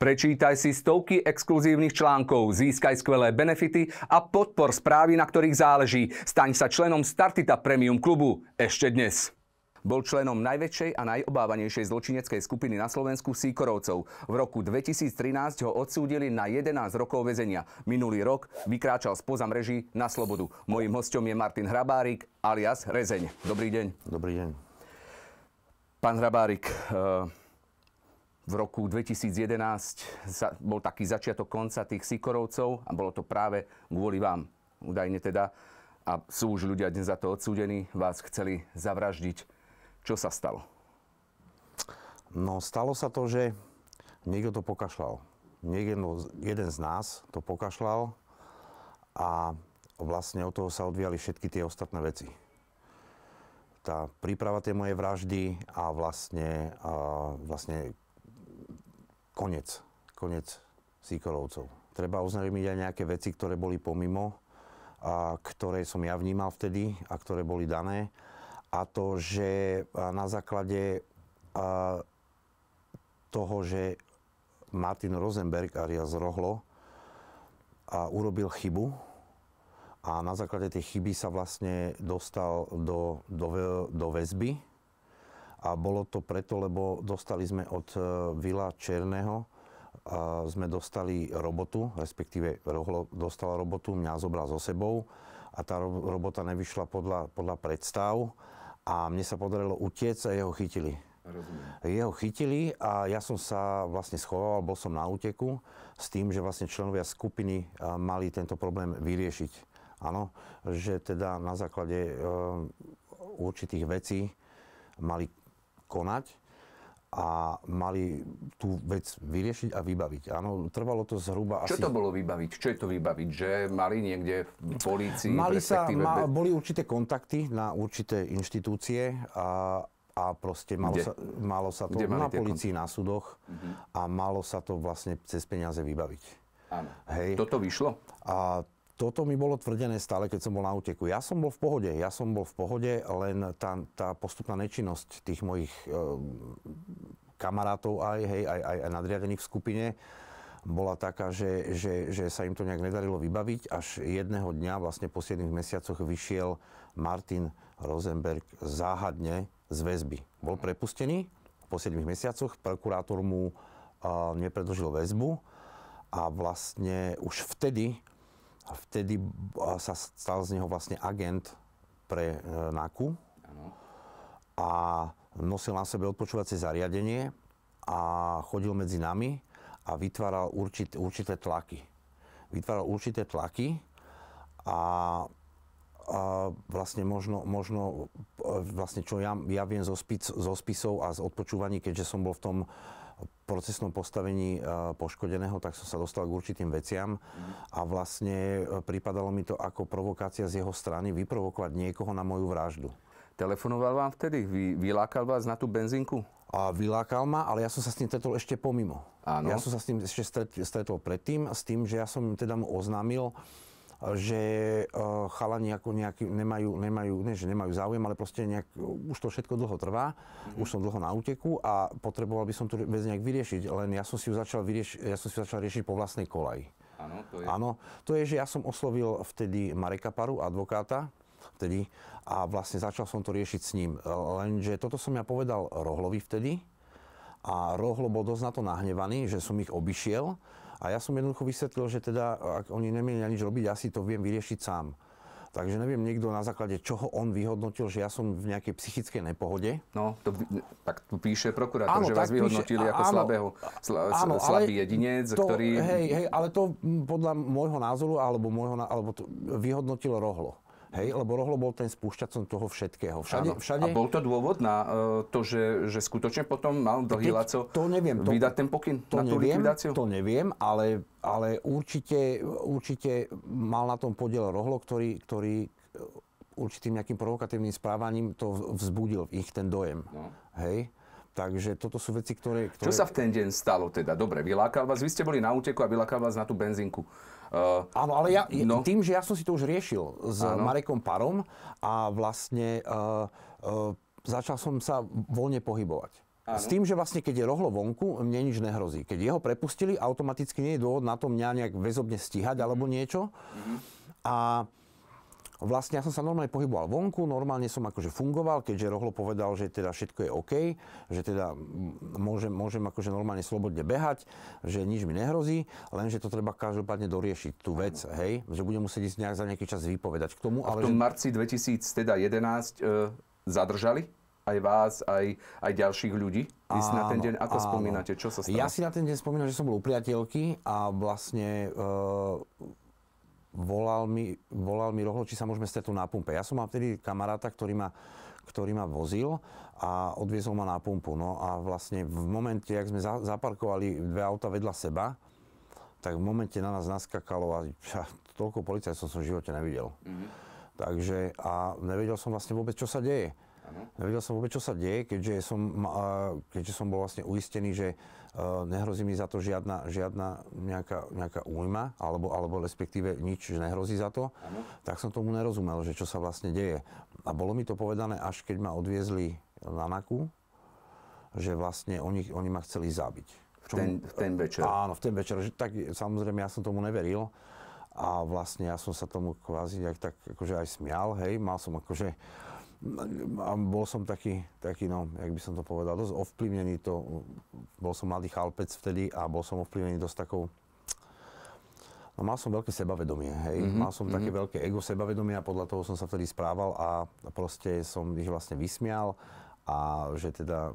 Prečítaj si stovky exkluzívnych článkov, získaj skvelé benefity a podpor správy, na ktorých záleží. Staň sa členom Startita Premium klubu ešte dnes. Bol členom najväčšej a najobávanejšej zločineckej skupiny na Slovensku Sýkorovcov. V roku 2013 ho odsúdili na 11 rokov väzenia. Minulý rok vykráčal spoza mreží na slobodu. Mojím hosťom je Martin Hrabárik alias Rezeň. Dobrý deň. Dobrý deň. Pán Hrabárik, v roku 2011 bol taký začiatok konca tých Sýkorovcov a bolo to práve kvôli vám, údajne teda. A sú už ľudia dnes za to odsúdení, vás chceli zavraždiť. Čo sa stalo? No, stalo sa to, že niekto to pokašľal. Jeden z nás to pokašľal a vlastne od toho sa odvíjali všetky tie ostatné veci. Tá príprava tej mojej vraždy a vlastne koniec Sýkorovcov. Treba oznámiť aj nejaké veci, ktoré boli pomimo, ktoré som ja vnímal vtedy a ktoré boli dané. A to, že na základe toho, že Martin Rosenberg alias Rohlo urobil chybu a na základe tej chyby sa vlastne dostal do väzby. A bolo to preto, lebo dostali sme od Vila Černého, sme dostali robotu, respektíve Rohlo dostal robotu, mňa zobral so sebou a tá robota nevyšla podľa predstav a mne sa podarilo utiecť a jeho chytili. Rozumiem. Jeho chytili a ja som sa vlastne schoval, bol som na úteku s tým, že vlastne členovia skupiny mali tento problém vyriešiť. Áno, že teda na základe určitých vecí mali konať a mali tú vec vyriešiť a vybaviť. Áno, trvalo to zhruba asi... Čo to bolo vybaviť? Čo je to vybaviť? Že mali niekde v polícii, Boli určité kontakty na určité inštitúcie a proste malo sa to na polícii, na súdoch a malo sa to vlastne cez peniaze vybaviť. Áno. Hej. Toto vyšlo? Toto mi bolo tvrdené stále, keď som bol na úteku. Ja som bol v pohode, len tá postupná nečinnosť tých mojich kamarátov aj nadriadených v skupine bola taká, že sa im to nejak nedarilo vybaviť. Až jedného dňa, vlastne po 7 mesiacoch, vyšiel Martin Rosenberg záhadne z väzby. Bol prepustený po 7 mesiacoch, prokurátor mu nepredložil väzbu a vlastne už vtedy sa stal z neho vlastne agent pre NAKU a nosil na sebe odpočúvacie zariadenie a chodil medzi nami a vytváral určité tlaky. A vlastne možno vlastne čo ja viem zo spisov a z odpočúvaní, keďže som bol v tom procesnom postavení poškodeného, tak som sa dostal k určitým veciam a vlastne pripadalo mi to ako provokácia z jeho strany vyprovokovať niekoho na moju vraždu. Telefonoval vám vtedy? Vylákal vás na tú benzínku? Vylákal ma, ale ja som sa s tým stretol ešte pomimo. Áno. Ja som sa s tým ešte stretol predtým, s tým, že ja som teda mu oznámil, že chalani ako nemajú záujem, ale proste už to všetko dlho trvá, už som dlho na úteku a potreboval by som tu vec nejak vyriešiť, len ja som si ju začal riešiť po vlastnej kolaji. Áno, to je, že ja som oslovil vtedy Mareka Paru, advokáta, a vlastne začal som to riešiť s ním. Lenže toto som ja povedal Rohlovi vtedy a Rohlo bol dosť na to nahnevaný, že som ich obišiel. A ja som jednoducho vysvetlil, že teda, ak oni nemieli nič robiť, ja si to viem vyriešiť sám. Takže neviem, niekto na základe čoho on vyhodnotil, že ja som v nejakej psychickej nepohode. No, tak tu píše prokurátor, že vás vyhodnotili ako slabý jedinec, ktorý... Hej, ale to podľa môjho názoru, alebo to vyhodnotil Rohlo. Hej, lebo Rohlo bol ten spúšťacom toho všetkého. Všade... A bol to dôvod na to, že skutočne potom mal dlhý Laco vydať ten pokyn na tú likvidáciu? To neviem, ale určite mal na tom podiel Rohlo, ktorý určitým nejakým provokatívnym správaním to vzbudil v ich ten dojem. No. Hej? Takže toto sú veci, ktoré... Čo sa v ten deň stalo teda? Dobre, vylákal vás, vy ste boli na úteku a vylákal vás na tú benzínku. Áno, ale tým, že ja som si to už riešil s Marekom Parom a vlastne začal som sa voľne pohybovať. S tým, že vlastne keď je Rohlo vonku, mne nič nehrozí. Keď jeho prepustili, automaticky nie je dôvod na to mňa nejak väzobne stíhať alebo niečo. A vlastne ja som sa normálne pohyboval vonku, normálne som akože fungoval, keďže Rohlo povedal, že teda všetko je OK, že teda môžem akože normálne slobodne behať, že nič mi nehrozí, lenže to treba každopádne doriešiť tú vec, hej, že budem musieť ísť za nejaký čas vypovedať k tomu. A v tom marci 2011 zadržali aj vás, aj ďalších ľudí? Vy si na ten deň ako spomínate? Čo sa stalo? Ja si na ten deň spomínam, že som bol u priateľky a vlastne volal mi Rohlo, či sa môžeme stretnúť na pumpe. Ja som mal vtedy kamaráta, ktorý ma vozil a odviezol ma na pumpu. No a vlastne v momente, jak sme zaparkovali dve auta vedľa seba, tak v momente na nás naskakalo a toľko policajtov som v živote nevidel. Takže a nevedel som vlastne vôbec, čo sa deje. Nevedel som vôbec, čo sa deje, keďže som bol vlastne uistený, že nehrozí mi za to žiadna nejaká újma, alebo respektíve nič, že nehrozí za to, tak som tomu nerozumel, že čo sa vlastne deje. A bolo mi to povedané, až keď ma odviezli na NAKU, že vlastne oni ma chceli zabiť. V ten večer? Áno, v ten večer. Tak samozrejme, ja som tomu neveril. A vlastne ja som sa tomu kvázi tak akože aj smial, hej, mal som akože a bol som taký, no, jak by som to povedal, dosť ovplyvnený bol som mladý chalpec vtedy a bol som ovplyvnený dosť takou, no mal som veľké sebavedomie, hej, mal som také veľké ego sebavedomie a podľa toho som sa vtedy správal a proste som ich vlastne vysmial a že teda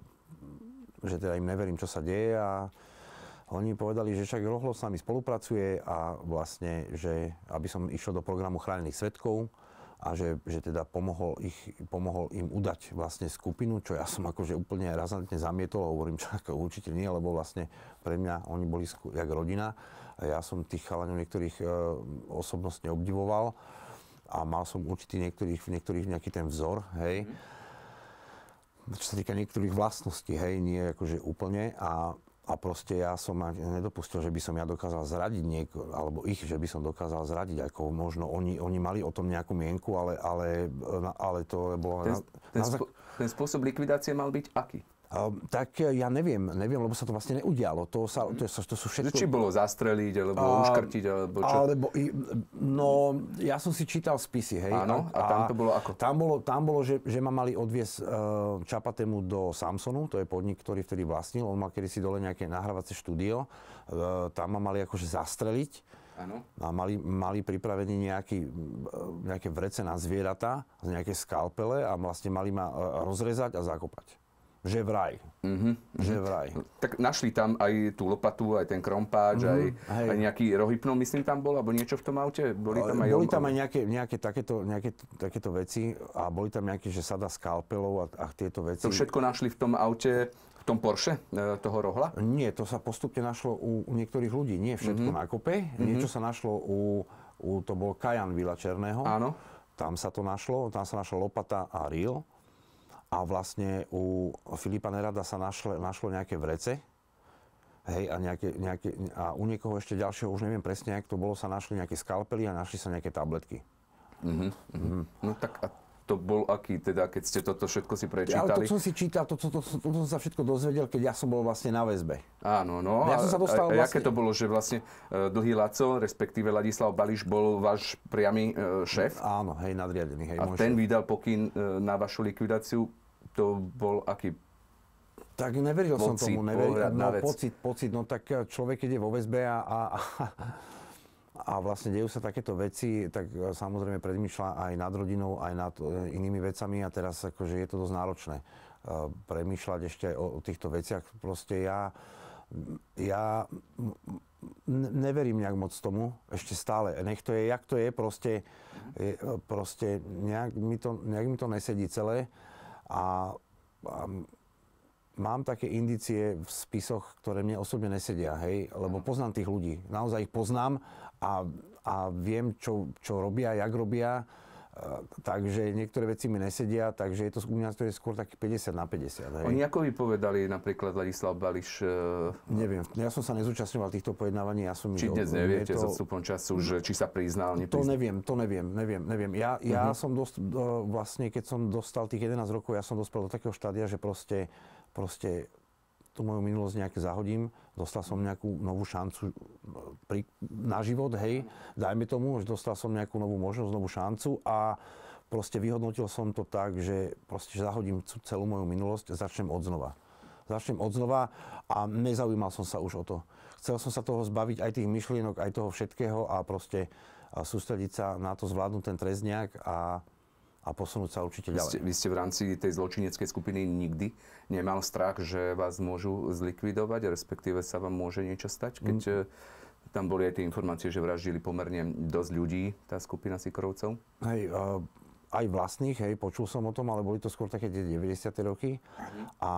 im neverím, čo sa deje a oni povedali, že však Rohlo s nami spolupracuje a vlastne, že aby som išiel do programu chránených svedkov, a že teda pomohol im udať vlastne skupinu, čo ja som akože úplne razantne zamietol, hovorím, čo ako určite nie, lebo vlastne pre mňa oni boli jak rodina. Ja som tých chalaňov niektorých osobnostne obdivoval a mal som určitý niektorých nejaký ten vzor, hej. Čo sa týka niektorých vlastností, hej, nie akože úplne a proste ja som nedopustil, že by som ja dokázal zradiť niekoho, alebo že by som dokázal zradiť, ako možno oni mali o tom nejakú mienku, ale to bolo... Ten spôsob likvidácie mal byť aký? Tak ja neviem, lebo sa to vlastne neudialo. To sú všetko... Či bolo zastreliť, alebo uškrtiť, alebo čo? No, ja som si čítal spisy, hej. Áno, a tam to bolo ako? Tam bolo, že ma mali odviesť Čapatému do Samsonu, to je podnik, ktorý vtedy vlastnil. On mal kedysi dole nejaké nahrávacie štúdio. Tam ma mali akože zastreliť. Áno. A mali pripravený nejaké vrece na zvieratá, nejaké skalpele a vlastne mali ma rozrezať a zakopať. Že vraj. Že vraj. Tak našli tam aj tú lopatu, aj ten krompáč, aj nejaký rohypnol, myslím, tam bol, alebo niečo v tom aute? Boli tam aj nejaké takéto veci a boli tam nejaké, že sada skalpelov a tieto veci. To všetko našli v tom aute, v tom Porsche toho Rohla? Nie, to sa postupne našlo u niektorých ľudí. Nie všetko na kope. Niečo sa našlo to bol Kajan Vila Černého. Áno. Tam sa našla lopata a rýl. A vlastne u Filipa Nerada sa našlo nejaké vrece. Hej, a u niekoho ešte ďalšieho, už neviem presne, jak to bolo, sa našli nejaké skalpely a našli sa nejaké tabletky. No tak a to bol aký teda, keď ste toto všetko si prečítali? Ale to som si čítal, to som sa všetko dozvedel, keď ja som bol vlastne na väzbe. Áno, no. Ja som sa dostal a aké to bolo, že vlastne Dlhý Laco, respektíve Ladislav Balyš, bol váš priamy šéf? Áno, hej, nadriadený. Hej, a ten vydal pokyn na vašu likvidáciu. To bol aký? Tak neveril som tomu. Pocit, no tak človek, keď je vo väzbe a vlastne dejú sa takéto veci, tak samozrejme predmýšľa aj nad rodinou, aj nad inými vecami a teraz akože je to dosť náročné premýšľať ešte aj o týchto veciach. Proste ja neverím nejak moc tomu, ešte stále. Nech to je, jak to je, proste nejak mi to nesedí celé. A mám také indície v spisoch, ktoré mne osobne nesedia, hej, lebo poznám tých ľudí. Naozaj ich poznám a viem, čo robia, jak robia. Takže niektoré veci mi nesedia, takže je to u mňa to je skôr taký 50/50. Hej. Oni ako vypovedali napríklad Ladislav Balyš? Neviem, ja som sa nezúčastňoval týchto pojednávaní. Či dnes neviete s odstupom času, že či sa priznal, nepriznal? To neviem. Ja som vlastne, keď som dostal tých 11 rokov, ja som dospel do takého štádia, že proste tú moju minulosť nejaké zahodím, dostal som nejakú novú šancu na život, hej, dajme tomu, že dostal som nejakú novú možnosť, novú šancu a proste vyhodnotil som to tak, že proste zahodím celú moju minulosť a začnem odznova a nezaujímal som sa už o to. Chcel som sa toho zbaviť, aj tých myšlienok, aj toho všetkého a proste sústrediť sa na to, zvládnuť ten trestňák a posunúť sa určite ďalej. Vy ste v rámci tej zločineckej skupiny nikdy nemal strach, že vás môžu zlikvidovať, respektíve sa vám môže niečo stať, keď tam boli aj tie informácie, že vraždili pomerne dosť ľudí, tá skupina Sikorovcov? Hej, aj vlastných, hej, počul som o tom, ale boli to skôr také 90. roky. A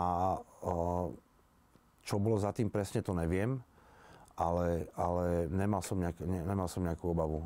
čo bolo za tým presne, to neviem. Ale nemal som nejakú obavu.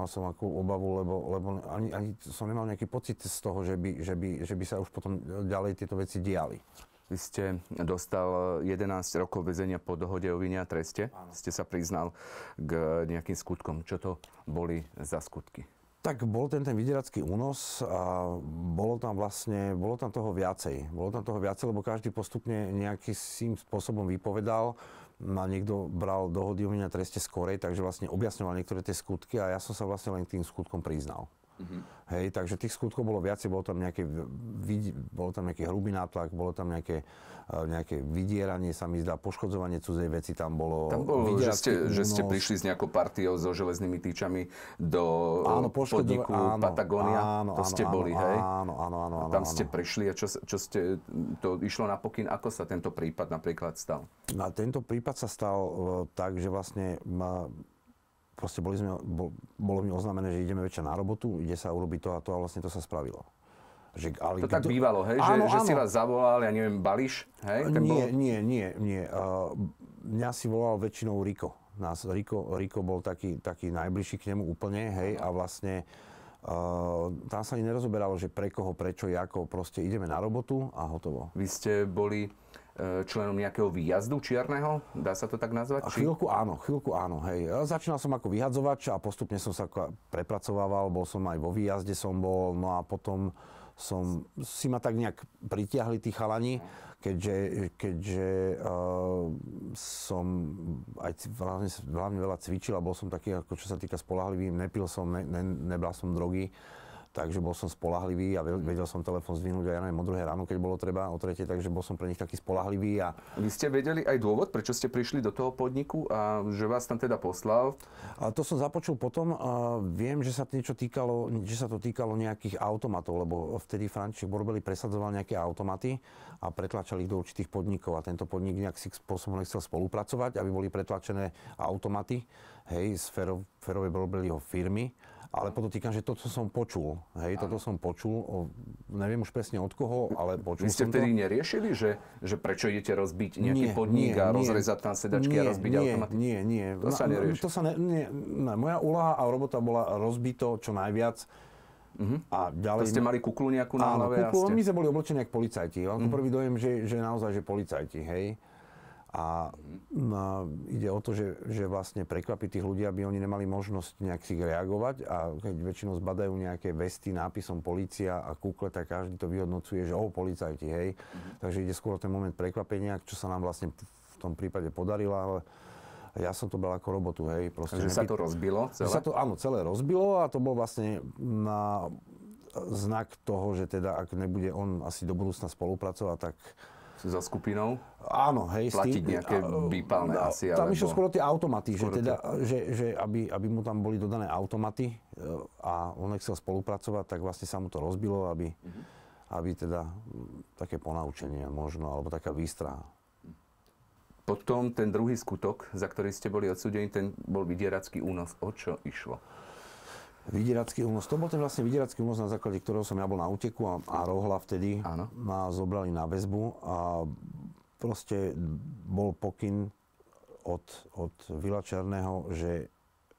Lebo ani som nemal nejaký pocit z toho, že by sa už potom ďalej tieto veci diali. Vy ste dostal 11 rokov väzenia po dohode o vine a treste. Áno. Ste sa priznal k nejakým skutkom. Čo to boli za skutky? Tak bol ten vydieracký únos a bolo tam toho viacej. Lebo každý postupne nejakým spôsobom vypovedal. A niekto bral dohody o vine a treste skorej, takže vlastne objasňoval niektoré tie skutky a ja som sa vlastne len tým skutkom priznal. Hej, takže tých skutkov bolo viacej, bolo tam nejaký hrubý nátlak, bolo tam nejaké vydieranie, sa mi zdá, poškodzovanie cudzej veci tam bolo. Tam bolo, že ste prišli s nejakou partiou so železnými tyčami do podniku Patagónia. To ste boli, hej? Áno. Tam ste prišli a čo ste, to išlo na pokyn, ako sa tento prípad napríklad stal? A tento prípad sa stal tak, že vlastne proste bolo mi oznámené, že ideme večer na robotu, ide sa urobiť to a to a vlastne to sa spravilo. To tak bývalo, hej? Že si vás zavolal, ja neviem, Bališ, hej? Nie. Mňa si volal väčšinou Riko. Riko bol taký najbližší k nemu úplne, hej? A vlastne tam sa ani nerozoberalo, že pre koho, prečo, ako, proste ideme na robotu a hotovo. Vy ste boli členom nejakého výjazdu čierneho? Dá sa to tak nazvať? Chvíľku áno, hej. Začínal som ako vyhadzovač a postupne som sa prepracovával, bol som aj vo výjazde no a potom si ma tak nejak pritiahli tí chalani, keďže som aj hlavne veľa cvičil a bol som taký, ako čo sa týka spoľahlivý, nepil som, nebral som drogy. Takže bol som spoľahlivý a vedel som telefón zdvihnúť aj ja neviem, o 2 ráno, keď bolo treba, o 3, takže bol som pre nich taký spoľahlivý. Vy ste vedeli aj dôvod, prečo ste prišli do toho podniku a že vás tam teda poslal? A to som započul potom. Viem, že sa to týkalo nejakých automatov, lebo vtedy František Borbeli presadzoval nejaké automaty a pretlačali ich do určitých podnikov a tento podnik nejak si spôsobom nechcel spolupracovať, aby boli pretlačené automaty, hej, z Ferovej Borbeliho firmy. Ale podotýkam, že toto som počul. Hej, toto som počul. Neviem už presne od koho, ale počul som to. Vy ste vtedy neriešili, že prečo idete rozbiť nejaký podnik a rozrezať tam sedačky a rozbiť automaty? Nie. To sa nerieši? Moja úloha a robota bola rozbiť to čo najviac. A ďalej... To ste mali kuklu nejakú na hlave? Áno, my sme boli oblečení ako policajti. Ako prvý dojem, že naozaj, že policajti, hej. A ide o to, že vlastne prekvapiť tých ľudí, aby oni nemali možnosť nejak si reagovať a keď väčšinou zbadajú nejaké vesty nápisom polícia a kúkle, tak každý to vyhodnocuje, že policajti, hej. Takže ide skôr ten moment prekvapenia, čo sa nám vlastne v tom prípade podarilo, ale ja som to bral ako robotu, hej. Takže sa to rozbilo celé? Áno, celé rozbilo a to bol vlastne na znak toho, že teda ak nebude on asi do budúcna spolupracovať, tak so skupinou? Áno, hej. Platiť nejaké výpalné asi, tam išlo skôr tie automaty, že aby mu tam boli dodané automaty a on nechcel spolupracovať, tak vlastne sa mu to rozbilo, aby teda také ponaučenie možno, alebo taká výstraha. Potom ten druhý skutok, za ktorý ste boli odsúdení, ten bol vydieracký únos. O čo išlo? Vydieracký únos. To bol ten vlastne vydieracký únos, na základe ktorého som ja bol na úteku a Rohla vtedy ma zobrali na väzbu a proste bol pokyn od Vila Černého, že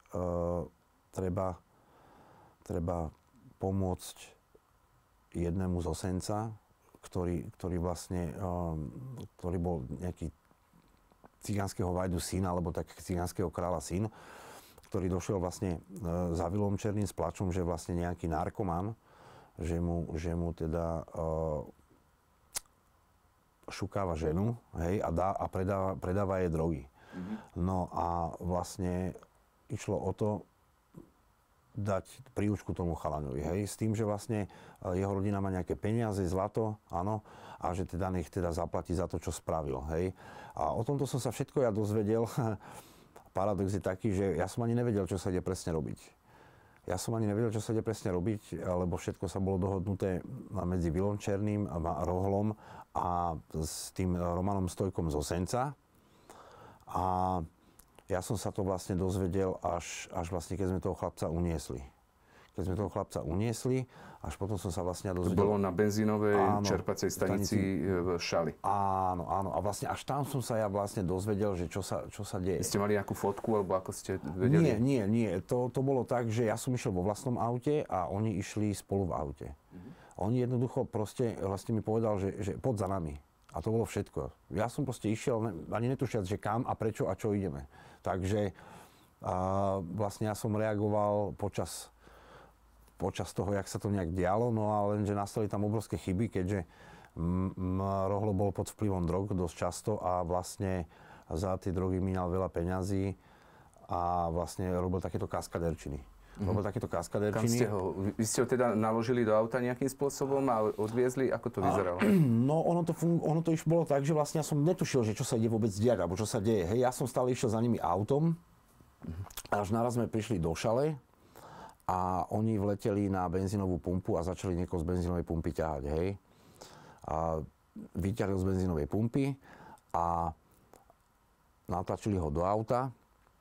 treba pomôcť jednému z Osenca, ktorý vlastne, ktorý bol nejaký cigánskeho vajdu syn, alebo tak cigánskeho kráľa syn, ktorý došiel vlastne za Vilom Černým s plačom, že vlastne nejaký narkoman, že mu teda šukáva ženu, hej, a predáva jej drogy. No a vlastne išlo o to dať príučku tomu chalaňovi, hej, s tým, že vlastne jeho rodina má nejaké peniaze, zlato, áno, a že teda nech teda zaplatí za to, čo spravil, hej. A o tomto som sa všetko ja dozvedel. Paradox je taký, že ja som ani nevedel, čo sa ide presne robiť. Lebo všetko sa bolo dohodnuté medzi Vilom Černým a Rohlom a s tým Romanom Stojkom z Osenca. A ja som sa to vlastne dozvedel až vlastne, keď sme toho chlapca uniesli. Až potom som sa vlastne dozvedel. To bolo na benzínovej čerpacej stanici v Šali. Áno. A vlastne až tam som sa ja vlastne dozvedel, že čo sa deje. Ste mali nejakú fotku, alebo ako ste vedeli? Nie. To bolo tak, že ja som išiel vo vlastnom aute a oni išli spolu v aute. Oni jednoducho proste vlastne mi povedal, že poď za nami. A to bolo všetko. Ja som proste išiel, ani netušiac, že kam a prečo a čo ideme. Takže vlastne ja som reagoval počas toho, jak sa to nejak dialo, no a lenže nastali tam obrovské chyby, keďže Rohlo bol pod vplyvom drog dosť často a vlastne za tie drogy minal veľa peňazí a vlastne robil takéto kaskaderčiny. Vy ste ho teda naložili do auta nejakým spôsobom a odviezli? Ako to vyzeralo? No, ono to už bolo tak, že vlastne ja som netušil, že čo sa ide vôbec diať, alebo čo sa deje. Hej, ja som stále išiel za nimi autom, až naraz sme prišli do Šale a oni vleteli na benzínovú pumpu a začali niekoho z benzínovej pumpy ťahať, hej. A vyťahli ho z benzínovej pumpy a natlačili ho do auta.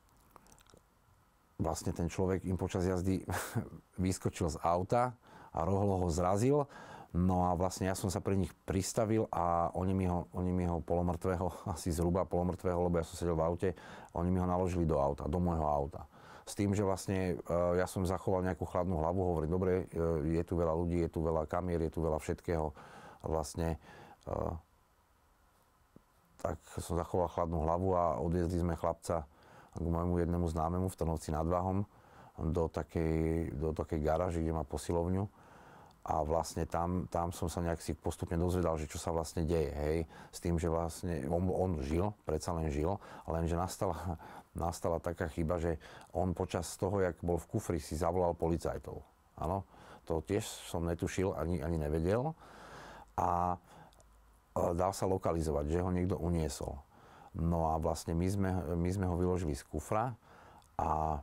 Vlastne ten človek im počas jazdy vyskočil z auta a Rohlo ho zrazil. No a vlastne ja som sa pri nich pristavil a oni mi ho polomrtvého, asi zhruba polomrtvého, lebo ja som sedel v aute, oni mi ho naložili do auta, do môjho auta. S tým, že vlastne ja som zachoval nejakú chladnú hlavu, hovorím, dobre, je tu veľa ľudí, je tu veľa kamier, je tu veľa všetkého. A vlastne tak som zachoval chladnú hlavu a odviezli sme chlapca k môjmu jednému známemu v Trnovci nad Váhom do takej garáži, kde má posilovňu. A vlastne tam som sa nejak si postupne dozvedal, že čo sa vlastne deje, hej. S tým, že vlastne on žil, predsa len žil, lenže nastala taká chyba, že on počas toho, jak bol v kufri, si zavolal policajtov. Áno, to tiež som netušil, ani nevedel. A dal sa lokalizovať, že ho niekto uniesol. No a vlastne my sme ho vyložili z kufra a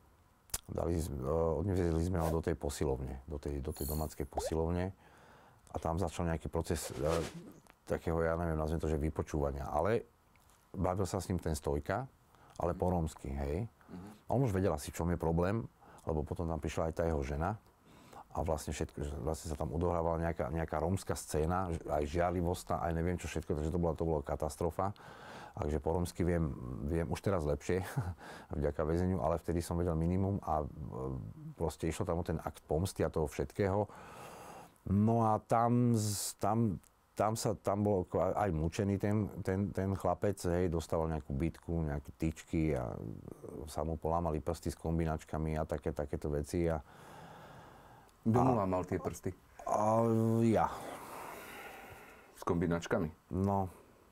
odviezli sme ho do tej posilovne, do tej domáckej posilovne a tam začal nejaký proces takého, ja neviem, nazviem to, že vypočúvania. Ale bavil sa s ním ten Stojka, ale po rómsky, hej. A on už vedel asi, v čom je problém, lebo potom tam prišla aj tá jeho žena a vlastne sa tam odohrávala nejaká rómska scéna, aj žiarlivostná, aj neviem čo všetko, takže to bola katastrofa. Takže po rómsky viem už teraz lepšie, vďaka väzeniu, ale vtedy som vedel minimum a proste išlo tam o ten akt pomsty a toho všetkého. No a tam bol aj mučený ten chlapec, hej, dostával nejakú bitku, nejaké tyčky a sa mu polámali prsty s kombinačkami a takéto veci. Kto mu lámal tie prsty? Ja. S kombinačkami? No.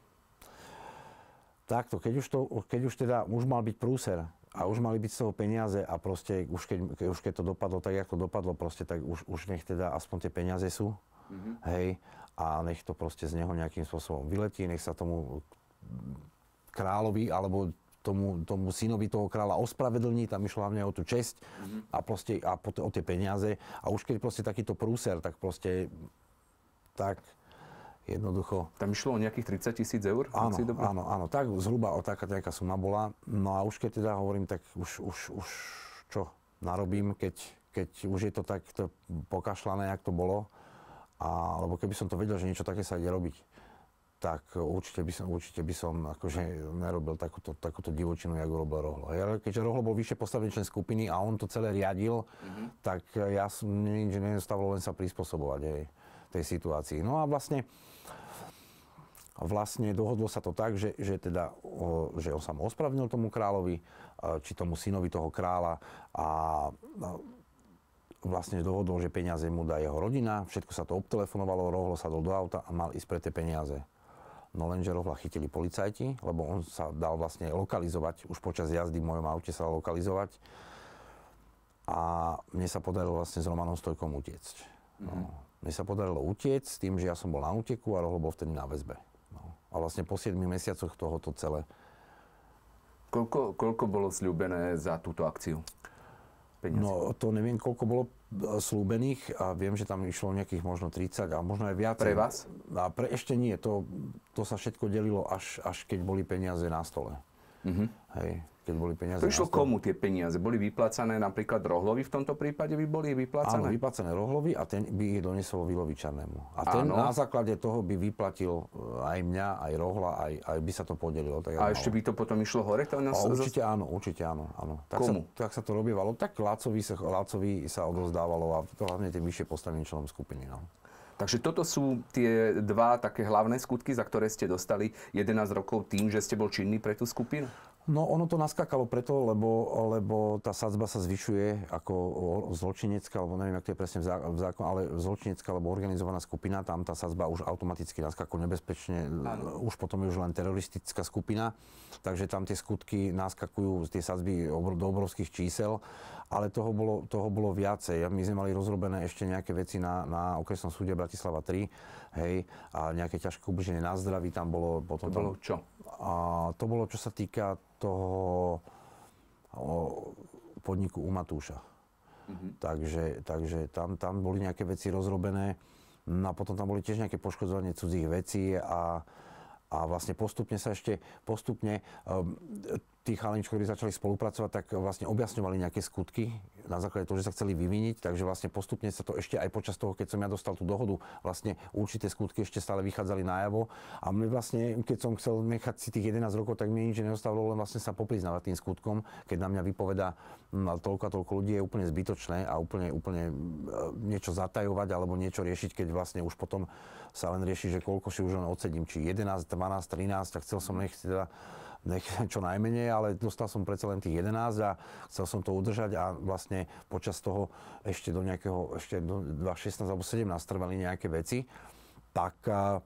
Takto, keď už teda už mal byť prúser a už mali byť z toho peniaze a proste už keď to dopadlo tak, jak to dopadlo, proste tak už nech teda aspoň tie peniaze sú, hej, a nech to proste z neho nejakým spôsobom vyletí, nech sa tomu kráľovi alebo tomu synovi toho kráľa ospravedlní, tam išlo hlavne o tú česť a proste o tie peniaze a už keď proste takýto prúser, tak proste tak jednoducho. Tam išlo o nejakých 30 000 eur? Áno, tak zhruba o taká nejaká suma bola. No a už keď teda hovorím, tak už čo narobím, keď už je to takto pokašľané, jak to bolo. Lebo keby som to vedel, že niečo také sa ide robiť, tak určite by som akože nerobil takúto divočinu, jak urobil Rohlo. Keďže Rohlo bol vyššie postavený člen skupiny a on to celé riadil, tak ja som nič nezostávalo len sa prispôsobovať tej situácii. No a vlastne dohodlo sa to tak, že on sa mu ospravedlnil tomu kráľovi, či tomu synovi toho kráľa a vlastne dohodol, že peniaze mu dá jeho rodina, všetko sa to obtelefonovalo, Rohlo sadol do auta a mal ísť pre tie peniaze. No lenže Rohla chytili policajti, lebo on sa dal vlastne lokalizovať, už počas jazdy v mojom aute sa dal lokalizovať. A mne sa podarilo vlastne s Romanom Stojkom utiecť. No. Mne sa podarilo utiecť s tým, že ja som bol na úteku a Rohlo bol vtedy na väzbe. No. A vlastne po 7 mesiacoch tohoto celé. Koľko bolo sľúbené za túto akciu? Peniazy? No to neviem, koľko bolo slúbených a viem, že tam išlo nejakých možno 30 a možno aj viac. Pre vás? A ešte nie, to sa všetko delilo až keď boli peniaze na stole. Hej, keď boli peniaze to išlo na stole. komu tie peniaze? Boli vyplácané napríklad Rohlovi v tomto prípade? By boli vyplácané? Áno, vyplácané Rohlovi a ten by ich doniesol Vilovi Čarnému. A ten na základe toho by vyplatil aj mňa, aj Rohla, aj by sa to podelilo. Tak a ešte by to potom išlo hore? Určite áno. Tak komu? Tak sa to robievalo. Tak Lácovi sa odovzdávalo a to hlavne tým vyššie postaveným členom skupiny. No. Takže toto sú tie dva také hlavné skutky, za ktoré ste dostali 11 rokov tým, že ste bol činný pre tú skupinu? No ono to naskakalo preto, lebo tá sadzba sa zvyšuje ako zločinecká, alebo neviem, jak to je presne v zákone, ale zločinecká alebo organizovaná skupina, tam tá sadzba už automaticky naskakuje nebezpečne, už potom je už len teroristická skupina, takže tam tie skutky naskakujú tie sadzby do obrovských čísel, ale toho bolo viacej. My sme mali rozrobené ešte nejaké veci na okresnom súde Bratislava 3, hej, a nejaké ťažké ubliženie na zdraví tam bolo. Potom to bolo čo? A to bolo, čo sa týka toho podniku u Matúša. Takže tam boli nejaké veci rozrobené. No a potom tam boli tiež nejaké poškodzovanie cudzích vecí a vlastne postupne tí chalani, ktorí začali spolupracovať, tak vlastne objasňovali nejaké skutky na základe toho, že sa chceli vyviniť, takže vlastne postupne sa to ešte aj počas toho, keď som ja dostal tú dohodu, vlastne určité skutky ešte stále vychádzali najavo a mne vlastne, keď som chcel nechať si tých 11 rokov, tak mi nič neostávalo, len vlastne sa popriznávať tým skutkom, keď na mňa vypovedá toľko a toľko ľudí, je úplne zbytočné a úplne niečo zatajovať alebo niečo riešiť, keď vlastne už potom sa len rieši, že koľko si už len odsedím, či 11, 12, 13, tak chcel som nech čo najmenej, ale dostal som predsa len tých 11 a chcel som to udržať a vlastne počas toho ešte do 2016 alebo 17 trvali nejaké veci, tak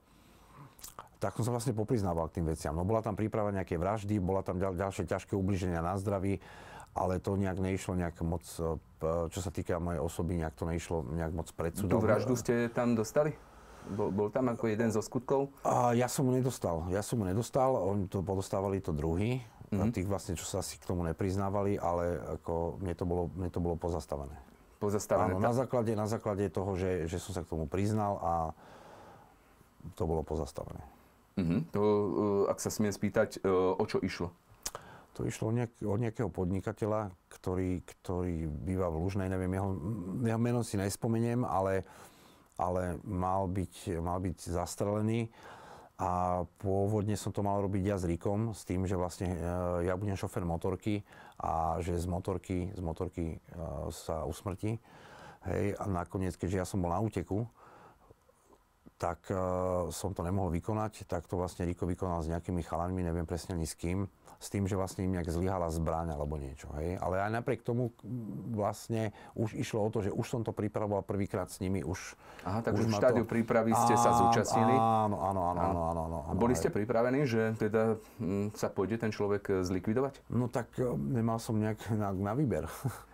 som sa vlastne popriznával k tým veciam. No bola tam príprava nejakej vraždy, bola tam ďalšie ťažké ubliženia na zdraví, ale to nejak neišlo nejak moc, čo sa týka mojej osoby, nejak to neišlo nejak moc pred súdom. Tú vraždu ste tam dostali? Bol tam ako jeden zo skutkov? Ja som mu nedostal, oni to podostávali to druhý, tých vlastne, čo sa asi k tomu nepriznávali, ale ako mne to bolo pozastavené. Pozastavené? Áno, na základe toho, že som sa k tomu priznal a to bolo pozastavené. To, ak sa smiem spýtať, o čo išlo? To išlo od nejakého podnikateľa, ktorý býva v Lužnej, neviem, jeho meno si nespomeniem, ale mal byť zastrelený a pôvodne som to mal robiť ja s Rikom, s tým, že vlastne ja budem šofér motorky a že z motorky sa usmrtí. Hej, a nakoniec, keďže ja som bol na úteku, tak som to nemohol vykonať, tak to vlastne Riko vykonal s nejakými chalanmi, neviem presne ani s kým, s tým, že vlastne im nejak zlyhala zbraň alebo niečo, hej. Ale aj napriek tomu vlastne už išlo o to, že už som to pripravoval prvýkrát s nimi, už... Aha, takže v štádiu prípravy ste sa zúčastnili? Áno. Boli ste pripravení, že teda sa pôjde ten človek zlikvidovať? No tak nemal som nejak na výber.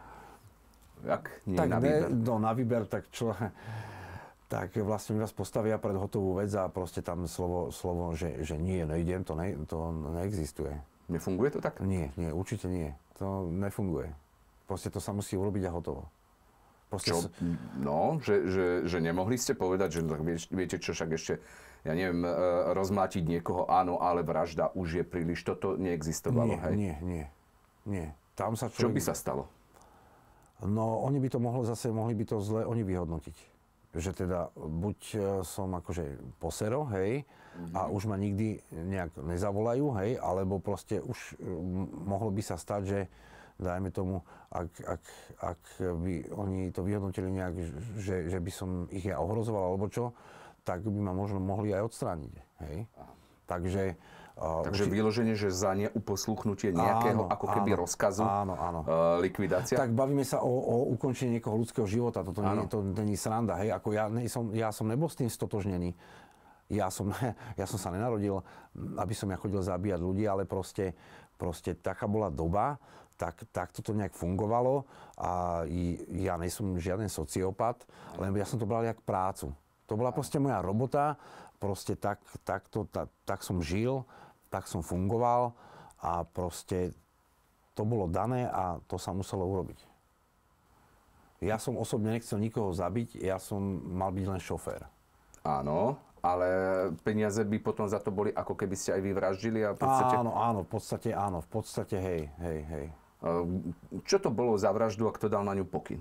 Jak nie tak na výber? Na výber, tak čo... Tak vlastne mi vás postavia pred hotovú vec a proste tam slovo že nie, nejdem, to neexistuje. Nefunguje to tak? Nie, určite nie. To nefunguje. Proste to sa musí urobiť a hotovo. Čo? No, že nemohli ste povedať, že viete čo, však ešte, ja neviem, rozmátiť niekoho, áno, ale vražda už je príliš, toto neexistovalo, hej? Nie. Tam sa Čo by sa stalo? No, mohli by to zle oni vyhodnotiť. Že teda buď som akože posero, hej, a už ma nikdy nejak nezavolajú, hej, alebo proste už mohlo by sa stať, že dajme tomu, ak by oni to vyhodnotili nejak, že by som ich ja ohrozoval, alebo čo, tak by ma možno mohli aj odstrániť, hej. Takže vyloženie, že za neuposluchnutie nejakého ako keby rozkazu, likvidácia? Tak bavíme sa o ukončení niekoho ľudského života. To není sranda, hej. Ako ja som nebol s tým stotožnený. Ja som sa nenarodil, aby som ja chodil zabíjať ľudí, ale proste taká bola doba, tak toto nejak fungovalo a ja nie som žiaden sociopat, len ja som to bral jak prácu. To bola proste moja robota, proste tak som žil, tak som fungoval a proste to bolo dané a to sa muselo urobiť. Ja som osobne nechcel nikoho zabiť, ja som mal byť len šofér. Áno, ale peniaze by potom za to boli, ako keby ste aj vyvraždili a v podstate... Áno, v podstate, hej. Čo to bolo za vraždu a kto dal na ňu pokyn?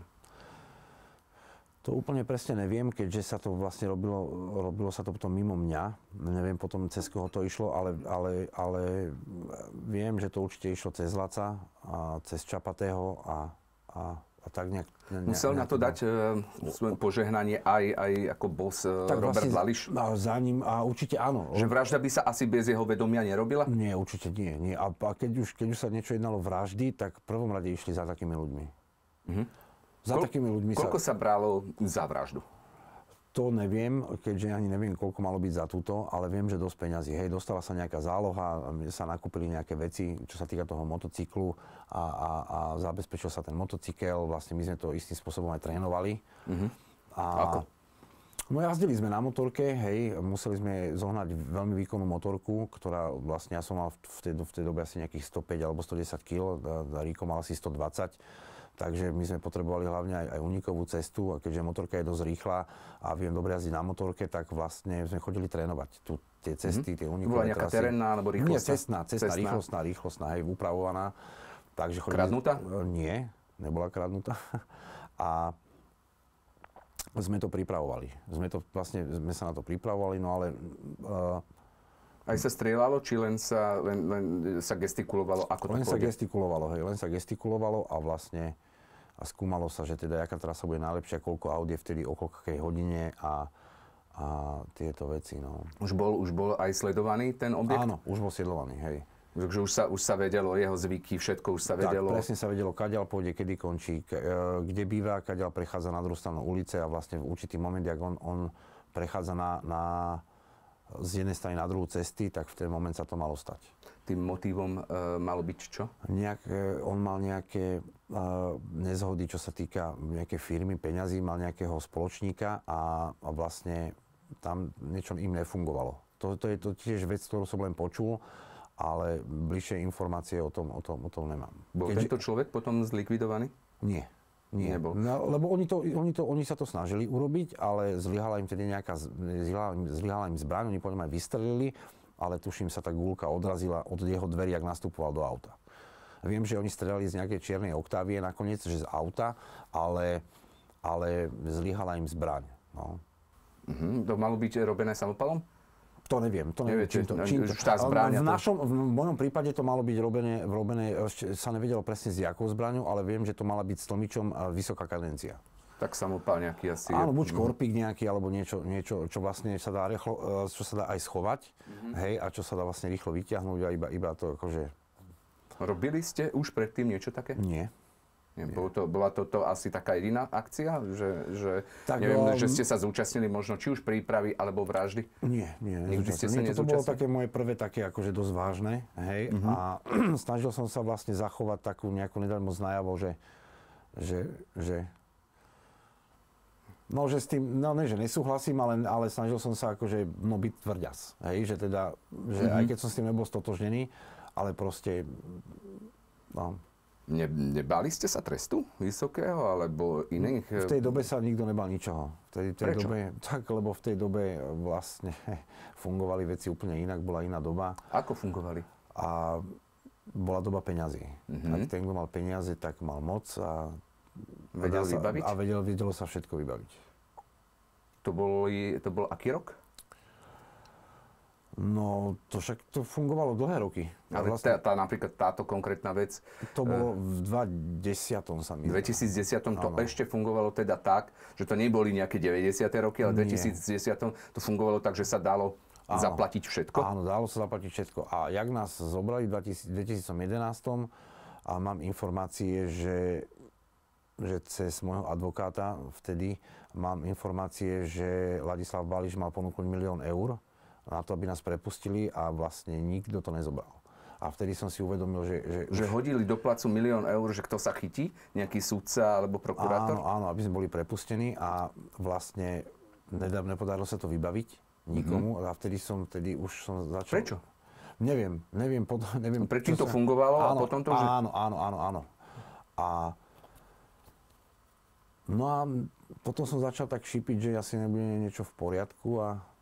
To úplne presne neviem, keďže sa to vlastne robilo sa to potom mimo mňa. Neviem potom, cez koho to išlo, ale viem, že to určite išlo cez Laca a cez Čapatého a tak nejak... Musel na to dať požehnanie aj ako boss Robert vlastne Lališ? Za ním a určite áno. Že vražda by sa asi bez jeho vedomia nerobila? Nie, určite nie. A keď už sa niečo jednalo vraždy, tak v prvom rade išli za takými ľuďmi. Takými ľuďmi koľko sa bralo za vraždu? To neviem, keďže ani neviem, koľko malo byť za túto, ale viem, že dosť peňazí. Hej, dostala sa nejaká záloha, sa nakúpili nejaké veci, čo sa týka toho motocyklu a zabezpečil sa ten motocykel. Vlastne my sme to istým spôsobom aj trénovali. Ako? No jazdili sme na motorke, hej, museli sme zohnať veľmi výkonnú motorku, ktorá vlastne, ja som mal v tej dobe asi nejakých 105 alebo 110 kg, Riko mal asi 120. Takže my sme potrebovali hlavne aj unikovú cestu a keďže motorka je dosť rýchla a viem dobre jazdiť na motorke, tak vlastne sme chodili trénovať tie cesty, tie unikové trasy. Bola nejaká terénna alebo rýchlostná? Nie, cestná, rýchlostná, hej, upravovaná. Takže kradnutá? Nie, nebola kradnutá. A sme to pripravovali. Sme sa na to pripravovali, no ale... Aj sa strieľalo, či len sa gestikulovalo? Ako to len sa gestikulovalo, hej, len sa gestikulovalo a vlastne skúmalo sa, že teda jaká trasa bude najlepšia, koľko aut je vtedy o koľkej hodine a tieto veci, no. Už bol aj sledovaný ten objekt? Áno, už bol sledovaný, hej. Takže už sa vedelo, jeho zvyky, všetko už sa vedelo? Tak, presne sa vedelo, kadiaľ pôjde, kedy končí, kde býva, kadiaľ prechádza na druhú stranu ulice a vlastne v určitý moment, ak on prechádza z jednej strany na druhú cesty, tak v ten moment sa to malo stať. Tým motívom malo byť čo? On mal nejaké nezhody, čo sa týka nejakej firmy, peňazí, mal nejakého spoločníka a vlastne tam niečo im nefungovalo. To je to tiež vec, ktorú som len počul, ale bližšie informácie o tom nemám. Bol tento človek potom zlikvidovaný? Nie. Nebol. No, lebo oni sa to snažili urobiť, ale zlyhala im zbraň, oni potom aj vystrelili, ale tuším sa tá guľka odrazila od jeho dverí, ak nastupoval do auta. Viem, že oni strelali z nejakej čiernej Oktávie nakoniec, že z auta, ale zlyhala im zbraň. No. To malo byť robené samopalom? To neviem. Čím to. V mojom prípade to malo byť robené, sa nevedelo presne s jakou zbraňou, ale viem, že to mala byť s tlmičom vysoká kadencia. Tak samopal nejaký asi. Áno, buď škorpík nejaký, alebo niečo, čo vlastne sa dá čo sa dá aj schovať, hej, a čo sa dá vlastne rýchlo vyťahnuť a iba to akože... Robili ste už predtým niečo také? Nie. Bola to asi taká jediná akcia? Že ste sa zúčastnili možno či už prípravy alebo vraždy? Nie. Nikdy ste sa nezúčastnili? To bolo také moje prvé také akože dosť vážne, hej. A snažil som sa vlastne zachovať takú nejakú nedať moc najavo, že s tým, že nesúhlasím, ale snažil som sa akože byť tvrďas, hej, že teda, že aj keď som s tým nebol stotožnený, ale proste, no. Nebáli ste sa trestu vysokého, alebo iných? V tej dobe sa nikto nebal ničoho. Prečo? Lebo v tej dobe vlastne fungovali veci úplne inak, bola iná doba. Ako fungovali? A bola doba peňazí. Ak ten, kto mal peniaze, tak mal moc a vybaviť? A vedelo sa všetko vybaviť. To bol aký rok? No, to fungovalo dlhé roky. Ale napríklad táto konkrétna vec... To bolo v 2010 sa mi V 2010 to ešte fungovalo teda tak, že to neboli nejaké 90. roky, ale v 2010 to fungovalo tak, že sa dalo zaplatiť všetko? Áno, dalo sa zaplatiť všetko. A jak nás zobrali v 2011 a mám informácie, že cez môjho advokáta vtedy mám informácie, že Ladislav Bališ mal ponúknuť 1 000 000 eur na to, aby nás prepustili a vlastne nikto to nezobral. A vtedy som si uvedomil, že hodili do placu 1 000 000 eur, že kto sa chytí? Nejaký sudca alebo prokurátor? Áno, aby sme boli prepustení a vlastne nepodarilo sa to vybaviť nikomu. A vtedy už som začal... Prečo? Neviem. Predtým to fungovalo a potom to, že... Áno. No a potom som začal tak šipiť, že asi nebude niečo v poriadku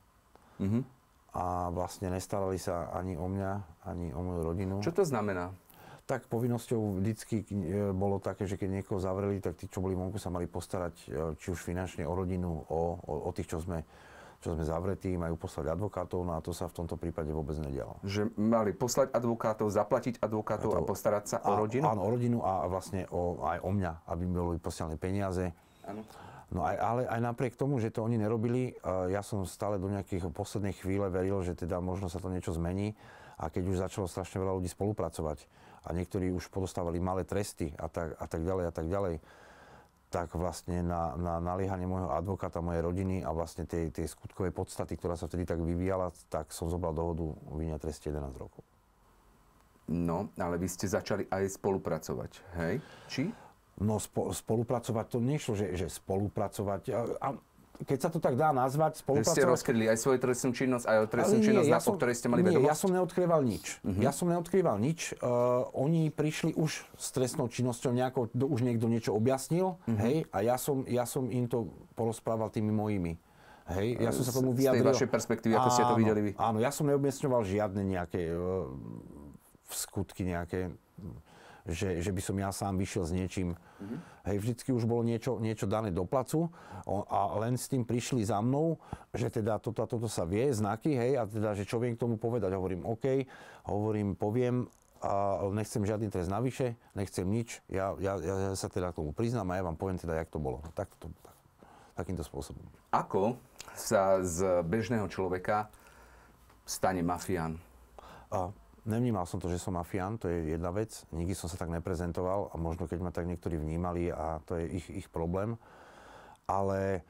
a vlastne nestarali sa ani o mňa, ani o moju rodinu. Čo to znamená? Tak povinnosťou vždycky bolo také, že keď niekoho zavreli, tak tí, čo boli vonku, sa mali postarať či už finančne o rodinu, o tých, čo sme zavretí, majú poslať advokátov, no a to sa v tomto prípade vôbec nedialo. Že mali poslať advokátov, zaplatiť advokátov a postarať sa o rodinu? Áno, o rodinu a vlastne aj o mňa, aby mi boli posielané peniaze. Áno. No ale aj napriek tomu, že to oni nerobili, ja som stále do nejakých poslednej chvíle veril, že teda možno sa to niečo zmení. A keď už začalo strašne veľa ľudí spolupracovať a niektorí už podostávali malé tresty a tak ďalej, tak vlastne na naliehanie môjho advokáta, mojej rodiny a vlastne tej skutkovej podstaty, ktorá sa vtedy tak vyvíjala, tak som zobral dohodu vyňať trest 11 rokov. No, ale vy ste začali aj spolupracovať, hej? Či? No spolupracovať to nešlo, že spolupracovať. A keď sa to tak dá nazvať, spolupracovať... Že ste rozkryli aj svoju trestnú činnosť, aj trestnú činnosť, o ktorej ste mali vedomosť? Ja som neodkrýval nič. Oni prišli už s trestnou činnosťou, už niekto niečo objasnil, hej, a ja som im to porozprával tými mojimi. Hej, ja som sa tomu vyjadril. Z tej vašej perspektívy, ako ste to videli vy? Áno, ja som neobmiestňoval žiadne nejaké skutky, že by som ja sám vyšiel s niečím. Hej, vždycky už bolo niečo dané do placu a len s tým prišli za mnou, že teda toto sa vie, znaky, hej, a teda, že čo viem k tomu povedať. Hovorím, OK, poviem, a nechcem žiadny trest navyše, nechcem nič, ja sa teda k tomu priznám a ja vám poviem teda, jak to bolo. Takýmto spôsobom. Ako sa z bežného človeka stane mafián? Nevnímal som to, že som mafián, to je jedna vec. Nikdy som sa tak neprezentoval a možno keď ma tak niektorí vnímali a to je ich problém. Ale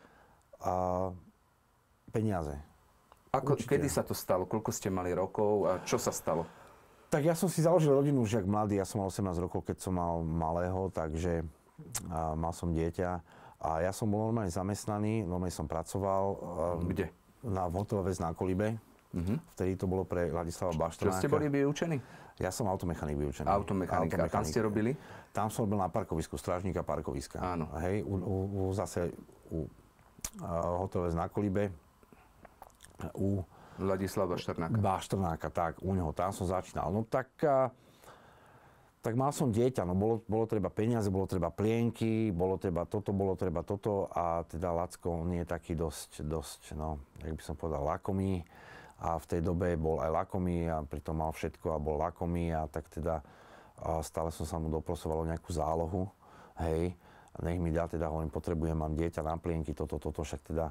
peniaze. Kedy sa to stalo? Koľko ste mali rokov a čo sa stalo? Tak ja som si založil rodinu už jak mladý. Ja som mal 18 rokov, keď som mal malého, takže mal som dieťa. A ja som bol normálne zamestnaný, normálne som pracoval. Kde? V hotele Väz na Kolibe. Vtedy to bolo pre Ladislava Baštrnáka. Čo ste boli vyučení? Ja som automechanik vyučený. Automechanika. A tam ste robili? Tam som robil na parkovisku, strážnika parkoviska. Áno. Hej, zase u hotele na Kolibe. U Ladislava Baštrnáka. Baštrnáka, tak, u neho. Tam som začínal. No tak mal som dieťa, no bolo treba peniaze, bolo treba plienky, bolo treba toto a teda Lacko, on je taký dosť, no, jak by som povedal, lakomý. A v tej dobe bol aj lakomý a pritom mal všetko a bol lakomý a tak teda stále som sa mu doprosoval o nejakú zálohu, hej. A nech mi dá, teda hovorím, mám dieťa na plienky, toto, však teda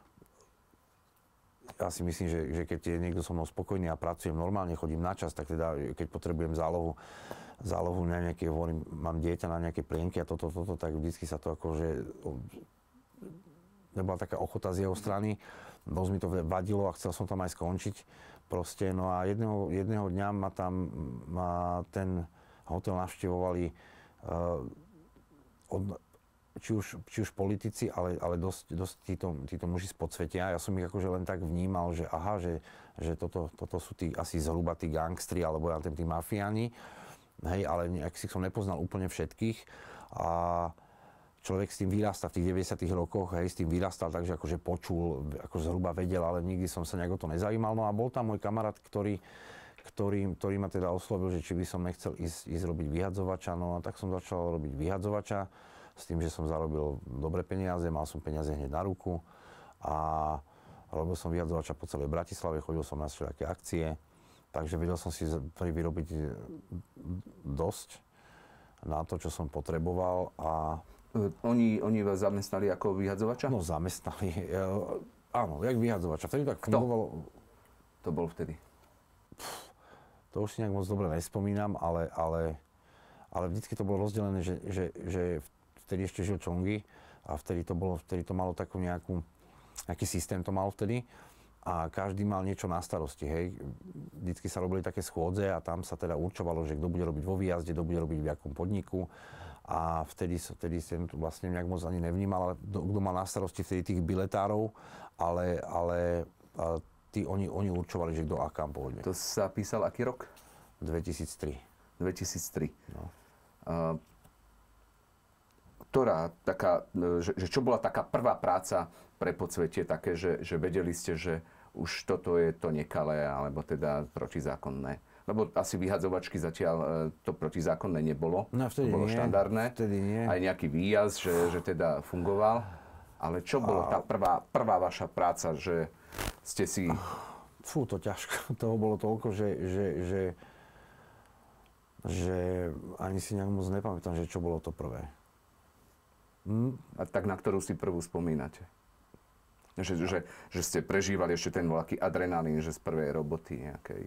ja si myslím, že keď je niekto so mnou spokojný a pracujem normálne, chodím na čas, tak teda keď potrebujem zálohu na nejaké, hovorím, mám dieťa na nejaké plienky a toto, tak vždycky sa to akože nebola taká ochota z jeho strany. Dosť mi to vadilo a chcel som tam aj skončiť. Proste, no a jedného dňa ma ten hotel navštevovali či už politici, ale dosť títo muži z podsvetia. Ja som ich akože len tak vnímal, že aha, že toto sú asi zhruba tí gangstri, alebo ja tí mafiáni. Hej, ale nejak si som nepoznal úplne všetkých. A človek s tým vyrastal v tých 90. rokoch, hej, s tým vyrastal, takže akože počul, ako zhruba vedel, ale nikdy som sa nejako to nezajímal. No a bol tam môj kamarát, ktorý ma teda oslovil, že či by som nechcel ísť robiť vyhadzovača. No a tak som začal robiť vyhadzovača s tým, že som zarobil dobre peniaze, mal som peniaze hneď na ruku a robil som vyhadzovača po celej Bratislave, chodil som na všelijaké akcie, takže vedel som si vyrobiť dosť na to, čo som potreboval a Oni vás zamestnali ako vyhadzovača? No zamestnali, áno, jak vyhadzovača. Vtedy tak fungovalo. To bol vtedy? To už si nejak moc dobre nespomínam, ale vždycky to bolo rozdelené, že vtedy ešte žil Čongy a vtedy to malo takú nejaký systém to malo vtedy. a každý mal niečo na starosti, hej. Vždycky sa robili také schôdze a tam sa teda určovalo, že kto bude robiť vo výjazde, kto bude robiť v akom podniku. A vtedy som vlastne nejak moc ani nevnímal, ale kto mal na starosti vtedy tých biletárov, ale oni určovali, že kto a kam pôjde. To sa písal aký rok? 2003. 2003. No. Ktorá taká, že čo bola taká prvá práca pre podsvetie také, že vedeli ste, že už toto je to nekalé, alebo teda protizákonné? Lebo asi vyhadzovačky zatiaľ to protizákonné nebolo. No, vtedy to bolo nie. štandardné. Vtedy nie. Aj nejaký výjazd, že teda fungoval. Ale čo bolo tá prvá vaša práca, že ste si... Fú, to ťažko. Toho bolo toľko, že ani si nejak moc nepamätám, že čo bolo to prvé. A tak na ktorú si prvú spomínate? Že ste prežívali ešte ten voľaký adrenalín, že z prvej roboty nejakej.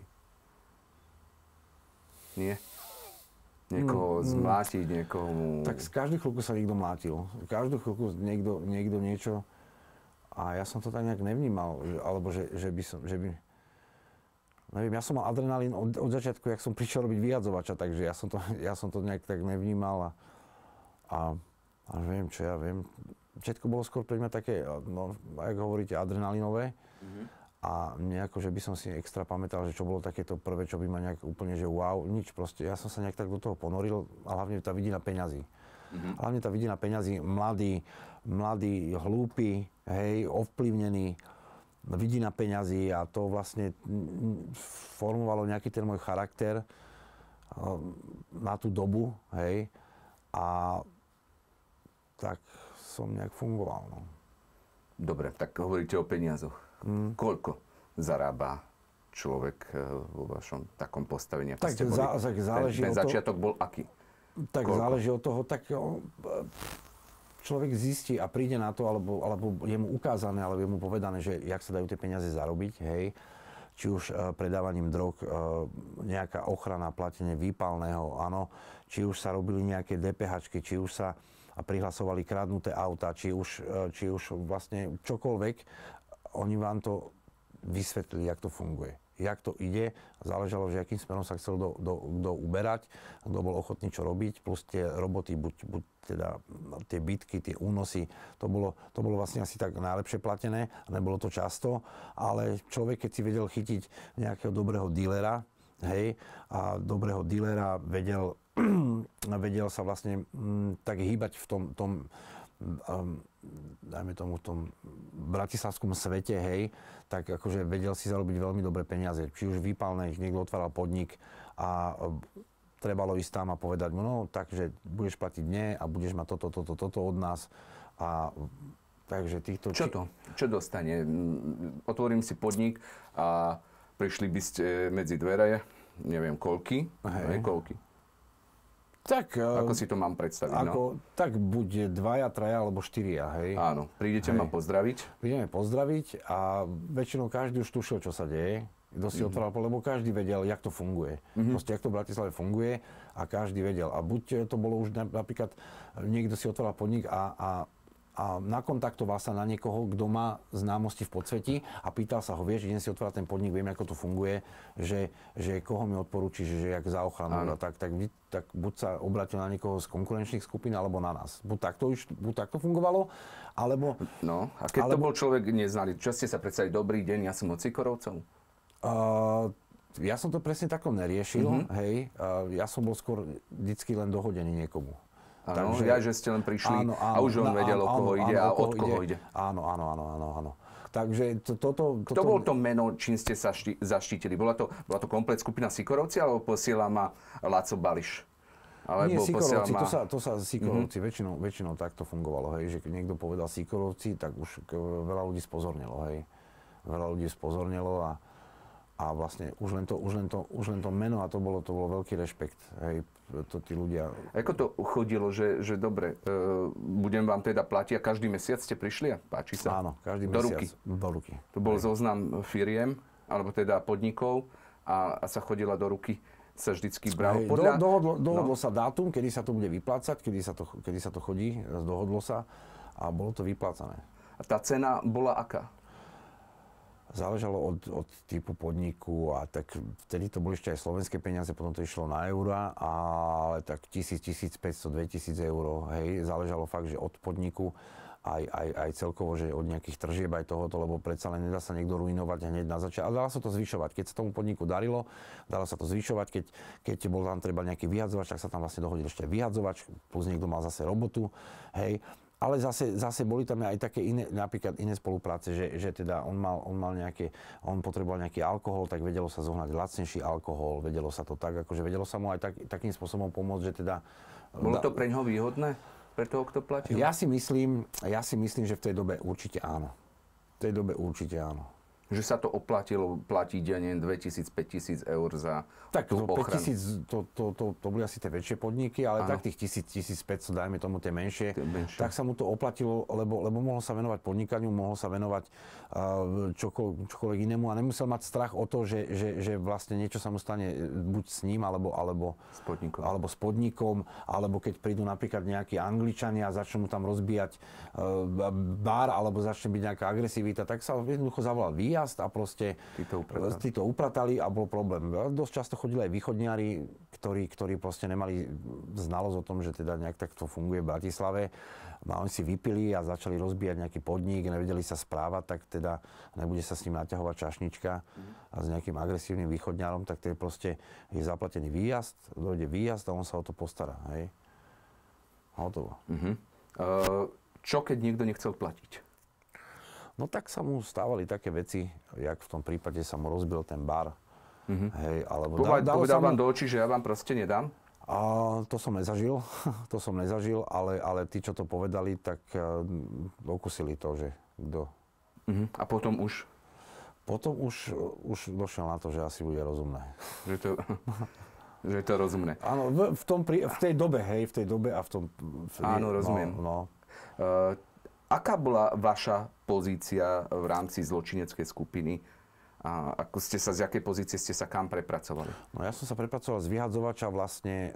Nie? Niekoho zmlátiť, niekoho mu... Tak z každú chvíľku sa niekto mlátil. Každú chvíľku niekto niečo... A ja som to tak nejak nevnímal, alebo že by... Neviem, ja som mal adrenalín od začiatku, jak som prišiel robiť vyjadzovača, takže ja som to nejak tak nevnímal a neviem, čo ja viem. Všetko bolo skôr pre mňa také, no, ako hovoríte, adrenalinové. A nejako, že by som si extra pamätal, že čo bolo takéto prvé, čo by ma nejak úplne, že wow, nič proste. Ja som sa nejak tak do toho ponoril a hlavne tá vidina peňazí. Hlavne tá vidina peňazí, mladý, hlúpy, hej, ovplyvnený, vidina peňazí a to vlastne formovalo nejaký ten môj charakter na tú dobu, hej. A tak som nejak fungoval, no. Dobre, tak hovoríte o peniazoch. Koľko zarába človek vo vašom takom postavení? Tak záleží ten začiatok bol aký? Tak koľko? Záleží od toho, tak človek zistí a príde na to, alebo je mu ukázané, alebo je mu povedané, že jak sa dajú tie peniaze zarobiť, hej. Či už predávaním drog, nejaká ochrana, platenie výpalného, áno. Či už sa robili nejaké DPHčky, či už sa prihlasovali kradnuté auta, či už vlastne čokoľvek. Oni vám to vysvetlili, jak to funguje, jak to ide. Záležalo, že akým smerom sa chcel kto uberať, kto bol ochotný čo robiť, plus tie roboty, buď teda tie bitky, tie únosy, to bolo vlastne asi tak najlepšie platené, nebolo to často, ale človek, keď si vedel chytiť nejakého dobrého dílera, hej, a dobrého dílera vedel sa vlastne tak hýbať v tom dajme tomu v tom bratislavskom svete, hej, tak akože vedel si zarobiť veľmi dobré peniaze. Či už výpalné, niekto otváral podnik a trebalo ísť tam a povedať mu, no takže budeš platiť dne a budeš mať toto od nás. A takže týchto... Čo dostane? Otvorím si podnik a prišli by ste medzi dvere, neviem koľky, koľky. Tak, ako si to mám predstaviť? Tak buď 2, 3 alebo 4, hej. Áno, prídete ma pozdraviť? Prídeme pozdraviť a väčšinou každý už tušil, čo sa deje. Kto si otváral, lebo každý vedel, jak to funguje. Proste, jak to v Bratislave funguje a každý vedel. A buď to bolo už napríklad, niekto si otváral podnik a nakontaktoval sa na niekoho, kto má známosti v podsvetí a pýtal sa ho, vieš, idem si otvárať ten podnik, viem, ako to funguje, že koho mi odporúčiš, že jak za ochranu, tak buď sa obratil na niekoho z konkurenčných skupín, alebo na nás. Buď takto fungovalo, alebo... No, a keď to bol človek neznalý, čo ste sa predstavili, dobrý deň, ja som od Sikorovcov? Ja som to presne takto neriešil, hej. Ja som bol skôr vždycky len dohodený niekomu. Áno, že ste len prišli a už on vedel, o koho ide a od koho ide. Áno. Takže toto... Kto bol to meno, čím ste sa zaštítili? Bola to komplet skupina Sikorovci, alebo posiela ma Láco Bališ? Nie, Sikorovci, to sa Sikorovci, väčšinou takto fungovalo, hej, že keď niekto povedal Sikorovci, tak už veľa ľudí spozornilo, hej. Veľa ľudí spozornilo a vlastne už len to meno a to bolo veľký rešpekt, hej, to tí ľudia. Ako to chodilo, že dobre, budem vám teda platiť a každý mesiac ste prišli a páči sa? Áno, každý mesiac. Do ruky. To bol zoznam firiem, alebo teda podnikov a sa chodila do ruky, sa vždycky bralo podľa... Dohodlo sa dátum, kedy sa to bude vyplácať, kedy sa to chodí, dohodlo sa a bolo to vyplácané. A tá cena bola aká? Záležalo od typu podniku a tak vtedy to boli ešte aj slovenské peniaze, potom to išlo na eurá, ale tak 1000, 1500, 2000 eur, hej, záležalo fakt, že od podniku, aj celkovo, že od nejakých tržieb aj tohoto, lebo predsa len nedá sa niekto ruinovať hneď na začiatku. A dalo sa to zvyšovať. Keď sa tomu podniku darilo, dalo sa to zvyšovať. Keď bol tam treba nejaký vyhadzovač, tak sa tam vlastne dohodil ešte vyhadzovač, plus niekto mal zase robotu, hej. Ale zase boli tam aj také iné, napríklad iné spolupráce, že teda on potreboval nejaký alkohol, tak vedelo sa zohnať lacnejší alkohol, vedelo sa to tak, akože vedelo sa mu aj takým spôsobom pomôcť, že teda... Bolo to pre ňoho výhodné? Pre toho, kto platil? Ja si myslím, že v tej dobe určite áno. V tej dobe určite áno. Že sa to oplatilo platiť, ja neviem, 2000-5000 eur za tak, tú ochranu? Tak 5000, to boli asi tie väčšie podniky, ale tak tých 1000-1500, dajme tomu tie menšie, tak sa mu to oplatilo, lebo mohol sa venovať podnikaniu, mohol sa venovať čokoľvek inému a nemusel mať strach o to, že vlastne niečo sa mu stane buď s ním, alebo s podnikom, alebo keď prídu napríklad nejakí Angličania a začnú mu tam rozbíjať bar, alebo začne byť nejaká agresivita, tak sa jednoducho zavolal výjazd a proste tí to upratali a bol problém. Dosť často chodili aj východniari, ktorí proste nemali znalosť o tom, že teda nejak takto funguje v Bratislave. A oni si vypili a začali rozbíjať nejaký podnik, nevedeli sa správať, tak teda nebude sa s ním naťahovať čašnička a s nejakým agresívnym východňarom, tak to je proste je zaplatený výjazd, dojde výjazd a on sa o to postará, hej. Hotovo. Čo keď niekto nechcel platiť? No tak sa mu stávali také veci, jak v tom prípade sa mu rozbil ten bar. Hej, alebo povedal vám do očí, že ja vám proste nedám? A to som nezažil, ale tí, čo to povedali, tak okusili to, že kto. A potom už? Potom už došiel na to, že asi bude rozumné. Že je to rozumné. Áno, v tej dobe, hej, v tej dobe a v tom... Áno, rozumiem. No. Aká bola vaša pozícia v rámci zločineckej skupiny? A z jakej pozície ste sa kam prepracovali? No ja som sa prepracoval z vyhadzovača vlastne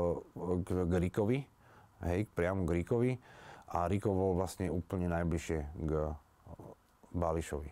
k Rikovi, hej, priamo k Rikovi. A Riko bol vlastne úplne najbližšie k Bališovi.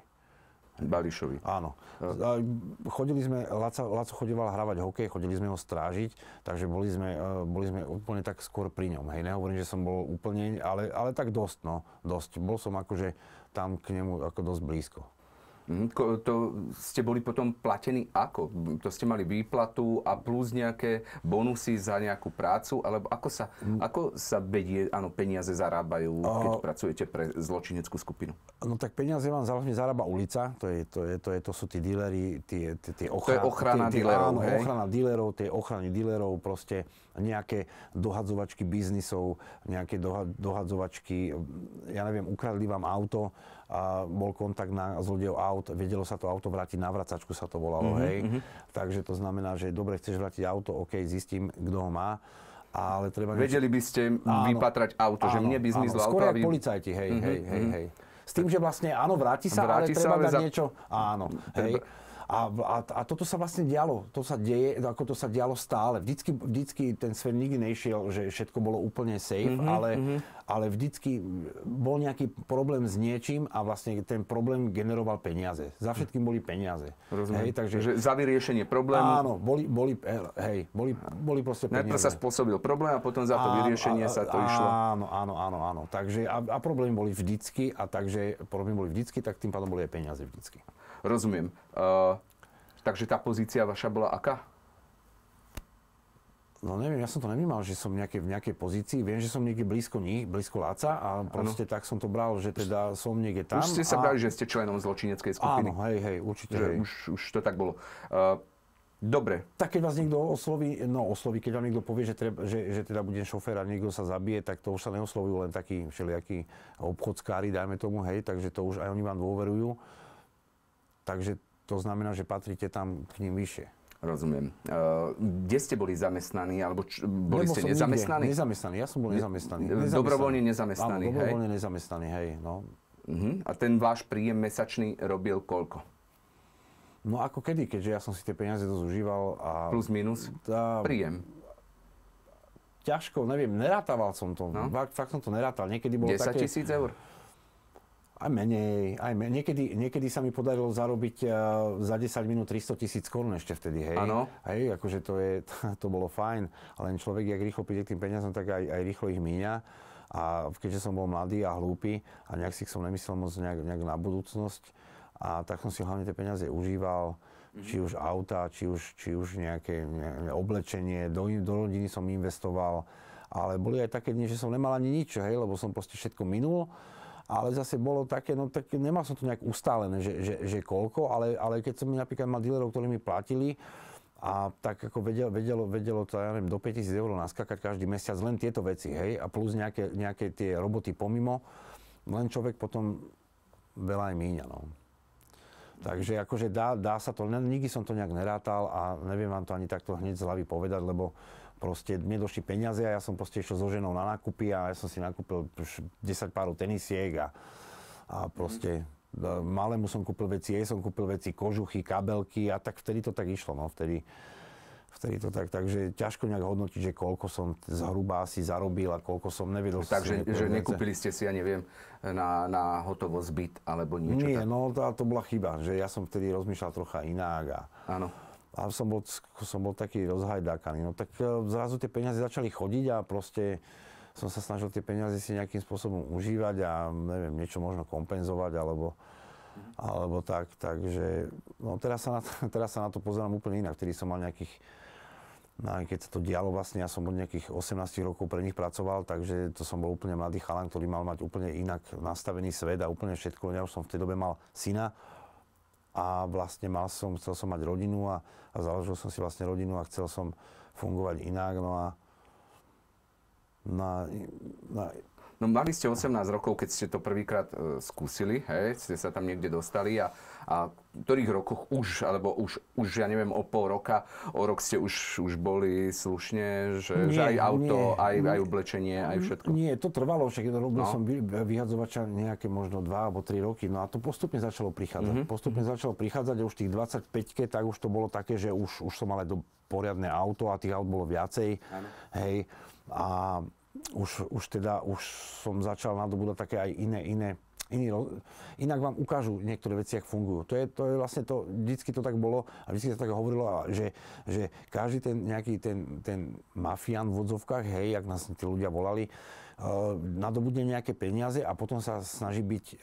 Áno. Chodili sme, Laco chodieval hravať hokej, chodili sme ho strážiť, takže boli sme úplne tak skôr pri ňom. Hej, nehovorím, že som bol úplne, ale tak dosť, no. Dosť. Bol som akože tam k nemu ako dosť blízko. To ste boli potom platení ako? To ste mali výplatu a plus nejaké bonusy za nejakú prácu? Alebo ako sa peniaze zarábajú, keď pracujete pre zločineckú skupinu? No tak peniaze vám hlavne zarába ulica. To sú tí díleri, tie ochrany. To je ochrana dílerov, áno, hej? Ochrana dílerov, tie ochrany dílerov, proste nejaké dohadzovačky biznisov, nejaké dohadzovačky, ja neviem, ukradli vám auto, a bol kontakt na zlodejov aut, vedelo sa to auto vrátiť na vracačku, sa to volalo, hej. Takže to znamená, že dobre, chceš vrátiť auto, OK, zistím, kto ho má, ale treba... Vedeli by ste vypatrať auto, že mne by zmizlo auto. Skôr jak policajti, hej. S tým, že vlastne áno, vráti sa, ale treba dať niečo, áno, hej. A toto sa vlastne dialo, to sa deje, ako to sa dialo stále. Vždycky ten svet nikdy nešiel, že všetko bolo úplne safe, ale vždycky bol nejaký problém s niečím a vlastne ten problém generoval peniaze. Za všetkým boli peniaze. Rozumiem. Hej, takže že za vyriešenie problému... Áno, boli proste peniaze. Najprv sa spôsobil problém a potom za to vyriešenie sa to išlo. Áno. Takže a problémy boli vždycky tak tým pádom boli aj peniaze vždycky. Rozumiem. Takže tá pozícia vaša bola aká? No neviem, ja som to nevnímal, že som v nejakej pozícii. Viem, že som niekde blízko Láca a proste tak som to bral, že teda som niekde tam. Už ste sa brali, že ste členom zločineckej skupiny. Áno, hej, určite. Že už to tak bolo. Dobre. Tak keď vás niekto osloví, keď vám niekto povie, že teda budem šofér a niekto sa zabije, tak to už sa neoslovujú len takí všelijakí obchodskári, dajme tomu, hej, takže to už aj oni vám dôverujú. Takže to znamená, že patríte tam k ním vyššie. Rozumiem. Kde ste boli zamestnaní, alebo boli ste nezamestnaní? Nezamestnaní, ja som bol nezamestnaný. Dobrovoľne nezamestnaný, hej? Áno, dobrovoľne nezamestnaný, hej, no. A ten váš príjem mesačný robil koľko? No ako kedy, keďže ja som si tie peniaze dosť užíval a... Plus minus? Príjem? Ťažko, neviem, nerátával som to. No? Fakt som to nerátal. Niekedy bolo 10 000 eur? Aj menej. Niekedy sa mi podarilo zarobiť za 10 minút 300 000 korún ešte vtedy, hej. Áno. Hej, akože to bolo fajn, len človek, jak rýchlo príde k tým peniazom, tak aj rýchlo ich míňa. A keďže som bol mladý a hlúpy a nejak si som nemyslel moc nejak na budúcnosť, a tak som si hlavne tie peniaze užíval, či už auta, či už nejaké oblečenie, do rodiny som investoval, ale boli aj také dni, že som nemal ani nič, hej, lebo som proste všetko minul. Ale zase bolo také, no tak nemal som to nejak ustálené, že koľko, ale keď som mi napríklad mal dílerov, ktorí mi platili, a tak ako vedelo to, ja neviem, do 5 000 eur naskakať každý mesiac, len tieto veci, hej, a plus nejaké tie roboty pomimo, len človek potom veľa aj míňa, no. Takže akože dá sa to, nikdy som to nejak nerátal a neviem vám to ani takto hneď z hlavy povedať, lebo proste mne došli peniaze a ja som proste išiel so ženou na nákupy a ja som si nakúpil 10 párov tenisiek a proste malému som kúpil veci, jej som kúpil veci, kožuchy, kabelky a tak vtedy to tak išlo, no vtedy to tak, takže ťažko nejak hodnotiť, že koľko som zhruba asi zarobil a koľko som nevedel. Takže že nekúpili ste si, ja neviem, na hotovosť byt alebo niečo? Nie, no to bola chyba, že ja som vtedy rozmýšľal trocha inak Áno. A som bol taký rozhajdákaný. No tak zrazu tie peniaze začali chodiť a proste som sa snažil tie peniaze si nejakým spôsobom užívať a neviem, niečo možno kompenzovať alebo tak. Takže no teraz sa na to pozerám úplne inak. Vtedy som mal nejakých, keď sa to dialo vlastne, ja som od nejakých 18 rokov pre nich pracoval, takže to som bol úplne mladý chalan, ktorý mal mať úplne inak nastavený svet a úplne všetko. Ja už som v tej dobe mal syna. A vlastne chcel som mať rodinu a založil som si vlastne rodinu a chcel som fungovať inak. No mali ste 18 rokov, keď ste to prvýkrát skúsili, hej? Ste sa tam niekde dostali a v ktorých rokoch alebo už ja neviem, o pol roka, o rok ste už boli slušne, že aj auto, aj oblečenie, aj všetko? Nie, to trvalo, však robil som vyhadzovača nejaké možno 2 alebo 3 roky, no a to postupne začalo prichádzať. Postupne začalo prichádzať a už tých 25-ke, tak už to bolo také, že už som mal aj poriadne auto a tých aut bolo viacej, hej, a už som začal nadobúdať také aj inak vám ukážu niektoré veci, jak fungujú. To je vlastne to, vždycky to tak bolo a vždycky sa tak hovorilo, že každý ten mafián v odzovkách, hej, jak nás tí ľudia volali, nadobudne nejaké peniaze a potom sa snaží byť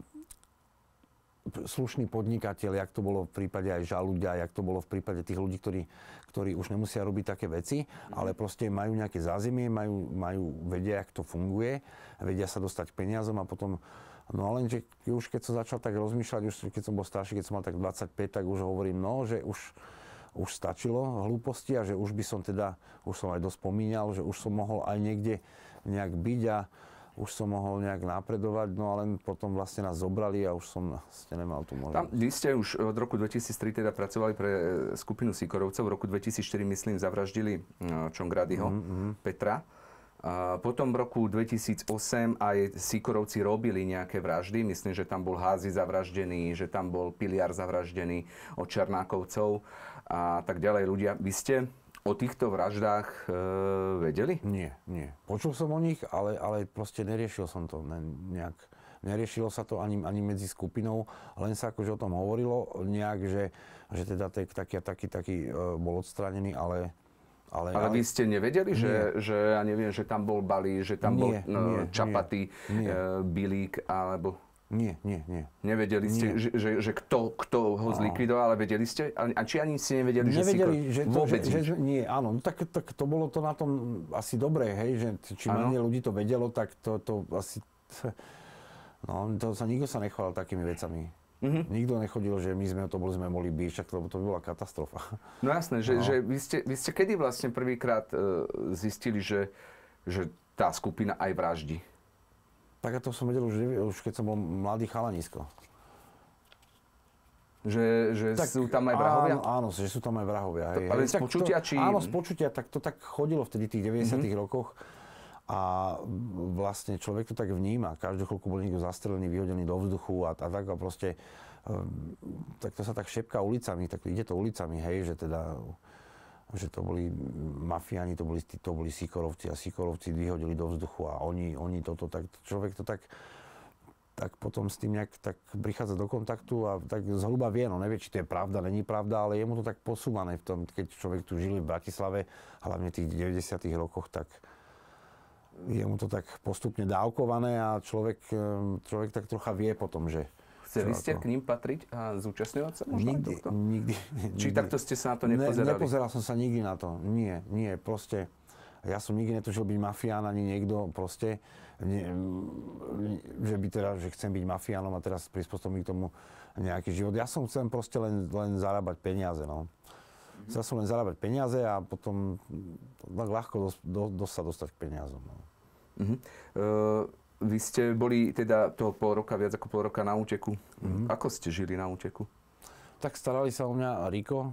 slušný podnikateľ, jak to bolo v prípade aj žalúďa, jak to bolo v prípade tých ľudí, ktorí už nemusia robiť také veci, ale proste majú nejaké zázemie, vedia, jak to funguje, vedia sa dostať k peniazom a potom, no ale že už keď som začal tak rozmýšľať, už keď som bol starší, keď som mal tak 25, tak už hovorím, no, že už stačilo hlúposti a že už som aj dosť pomínal, že už som mohol aj niekde nejak byť a už som mohol nejak napredovať, no ale potom vlastne nás zobrali a už som nemal tú možnosť. Vy ste už od roku 2003 teda pracovali pre skupinu Sikorovcov. V roku 2004, myslím, zavraždili Čongradyho, Petra. A potom v roku 2008 aj Sikorovci robili nejaké vraždy. Myslím, že tam bol Házy zavraždený, že tam bol Piliar zavraždený od Černákovcov a tak ďalej. Ľudia, vy ste o týchto vraždách vedeli? Nie. Počul som o nich, ale proste neriešil som to nejak. Neriešilo sa to ani medzi skupinou, len sa akože o tom hovorilo nejak, že teda taký bol odstránený, ale vy ste nevedeli, že ja neviem, že tam bol Balí, že tam bol Čapaty, Bilík, alebo... Nie. Nevedeli ste, že kto ho zlikvidoval, ale vedeli ste? A či ani ste nevedeli, že vôbec nie, áno. No tak to bolo to na tom asi dobré, hej, že či menej ľudí to vedelo, tak to asi... No, nikto sa nechval takými vecami. Nikto nechodil, že my sme mohli byť, však to by bola katastrofa. No jasné, že vy ste kedy vlastne prvýkrát zistili, že tá skupina aj vraždí? Tak to som vedel už keď som bol mladý chalanisko. Že sú tam aj vrahovia? Áno, že sú tam aj vrahovia. Ale z počutia, či... Áno, z počutia, tak to tak chodilo vtedy tých 90 rokoch. A vlastne človek to tak vníma. Každú chvíľku bol niekto zastrelený, vyhodený do vzduchu a tak a proste... Tak to sa tak šepká ulicami, tak ide to ulicami, hej, že to boli mafiáni, to boli Sikorovci a Sikorovci vyhodili do vzduchu a oni toto, tak človek to tak tak potom s tým nejak tak prichádza do kontaktu a tak zhruba vie, no nevie, či to je pravda, není pravda, ale je mu to tak posúvané v tom, keď človek tu žil v Bratislave, hlavne v tých 90. rokoch, tak je mu to tak postupne dávkované a človek tak trocha vie potom, že... Chceli ste k ním patriť a zúčastňovať sa možno tohto? Nikdy. Či takto ste sa na to nepozerali? Nepozeral som sa nikdy na to. Nie, proste. Ja som nikdy netušil byť mafián, ani niekto proste, že by teda, že chcem byť mafiánom a teraz prispôsobím k tomu nejaký život. Ja som chcel proste len zarábať peniaze, no. Chcel som len zarábať peniaze a potom tak ľahko sa dostať k peniazom, no. Vy ste boli teda toho viac ako pol roka na úteku. Ako ste žili na úteku? Tak starali sa o mňa Riko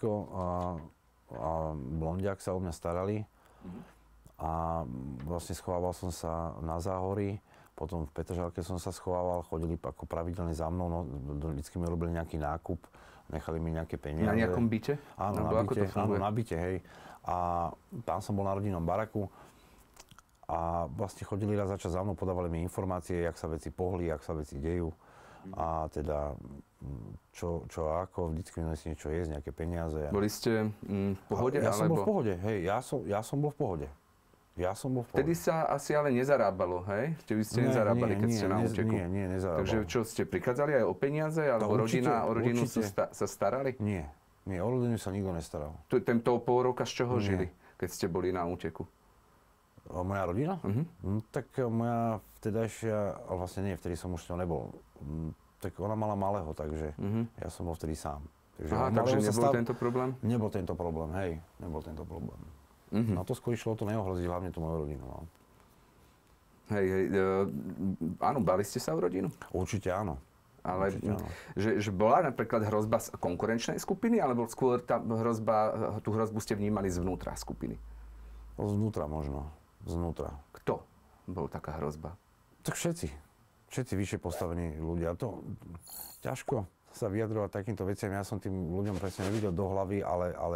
a Blondiak sa o mňa starali. A vlastne schovával som sa na Záhorí, potom v Petržalke som sa schovával, chodili ako pravidelne za mnou, no, vždycky mi robili nejaký nákup, nechali mi nejaké peniaze. Na nejakom byte? Áno, na byte, hej. A tam som bol na rodinnom baraku a vlastne chodili raz za čas za mnou, podávali mi informácie, jak sa veci pohli, jak sa veci dejú. A teda čo ako, vždycky mi si niečo jesť, nejaké peniaze. Boli ste v pohode? Ja som bol v pohode, hej, ja som bol v pohode. Vtedy sa asi ale nezarábalo, hej? Vy ste nezarábali, keď ste na úteku. Nie, nezarábalo. Takže čo, ste prichádzali aj o peniaze, alebo o rodinu sa starali? Nie, o rodinu sa nikto nestaral. Tento pol roka z čoho žili, keď ste boli na úteku? Moja rodina? Tak moja vtedajšia, ale vlastne nie, vtedy som už s ňou nebol. Tak ona mala malého, takže ja som bol vtedy sám. Takže nebol tento problém? Nebol tento problém, hej, nebol tento problém. No to skôr išlo o to neohroziť hlavne tú moju rodinu. No. Hej, áno, bali ste sa o rodinu? Určite áno. Ale že bola napríklad hrozba z konkurenčnej skupiny, alebo skôr tú hrozbu ste vnímali zvnútra skupiny? Zvnútra možno, zvnútra. Kto bol taká hrozba? Tak všetci vyššie postavení ľudia. To ťažko sa vyjadrovať takýmto veciam. Ja som tým ľuďom presne nevidel do hlavy,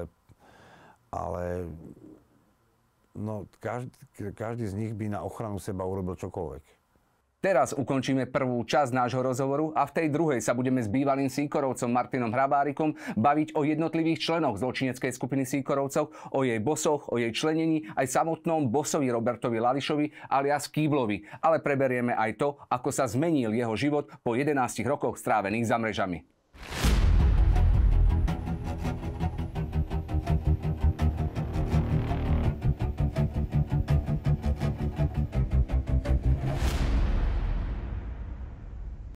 ale no, každý z nich by na ochranu seba urobil čokoľvek. Teraz ukončíme prvú časť nášho rozhovoru a v tej druhej sa budeme s bývalým Sýkorovcom Martinom Hrabárikom baviť o jednotlivých členoch zločineckej skupiny Sýkorovcov, o jej bosoch, o jej členení, aj samotnom bosovi Robertovi Lališovi alias Kýblovi. Ale preberieme aj to, ako sa zmenil jeho život po 11 rokoch strávených za mrežami.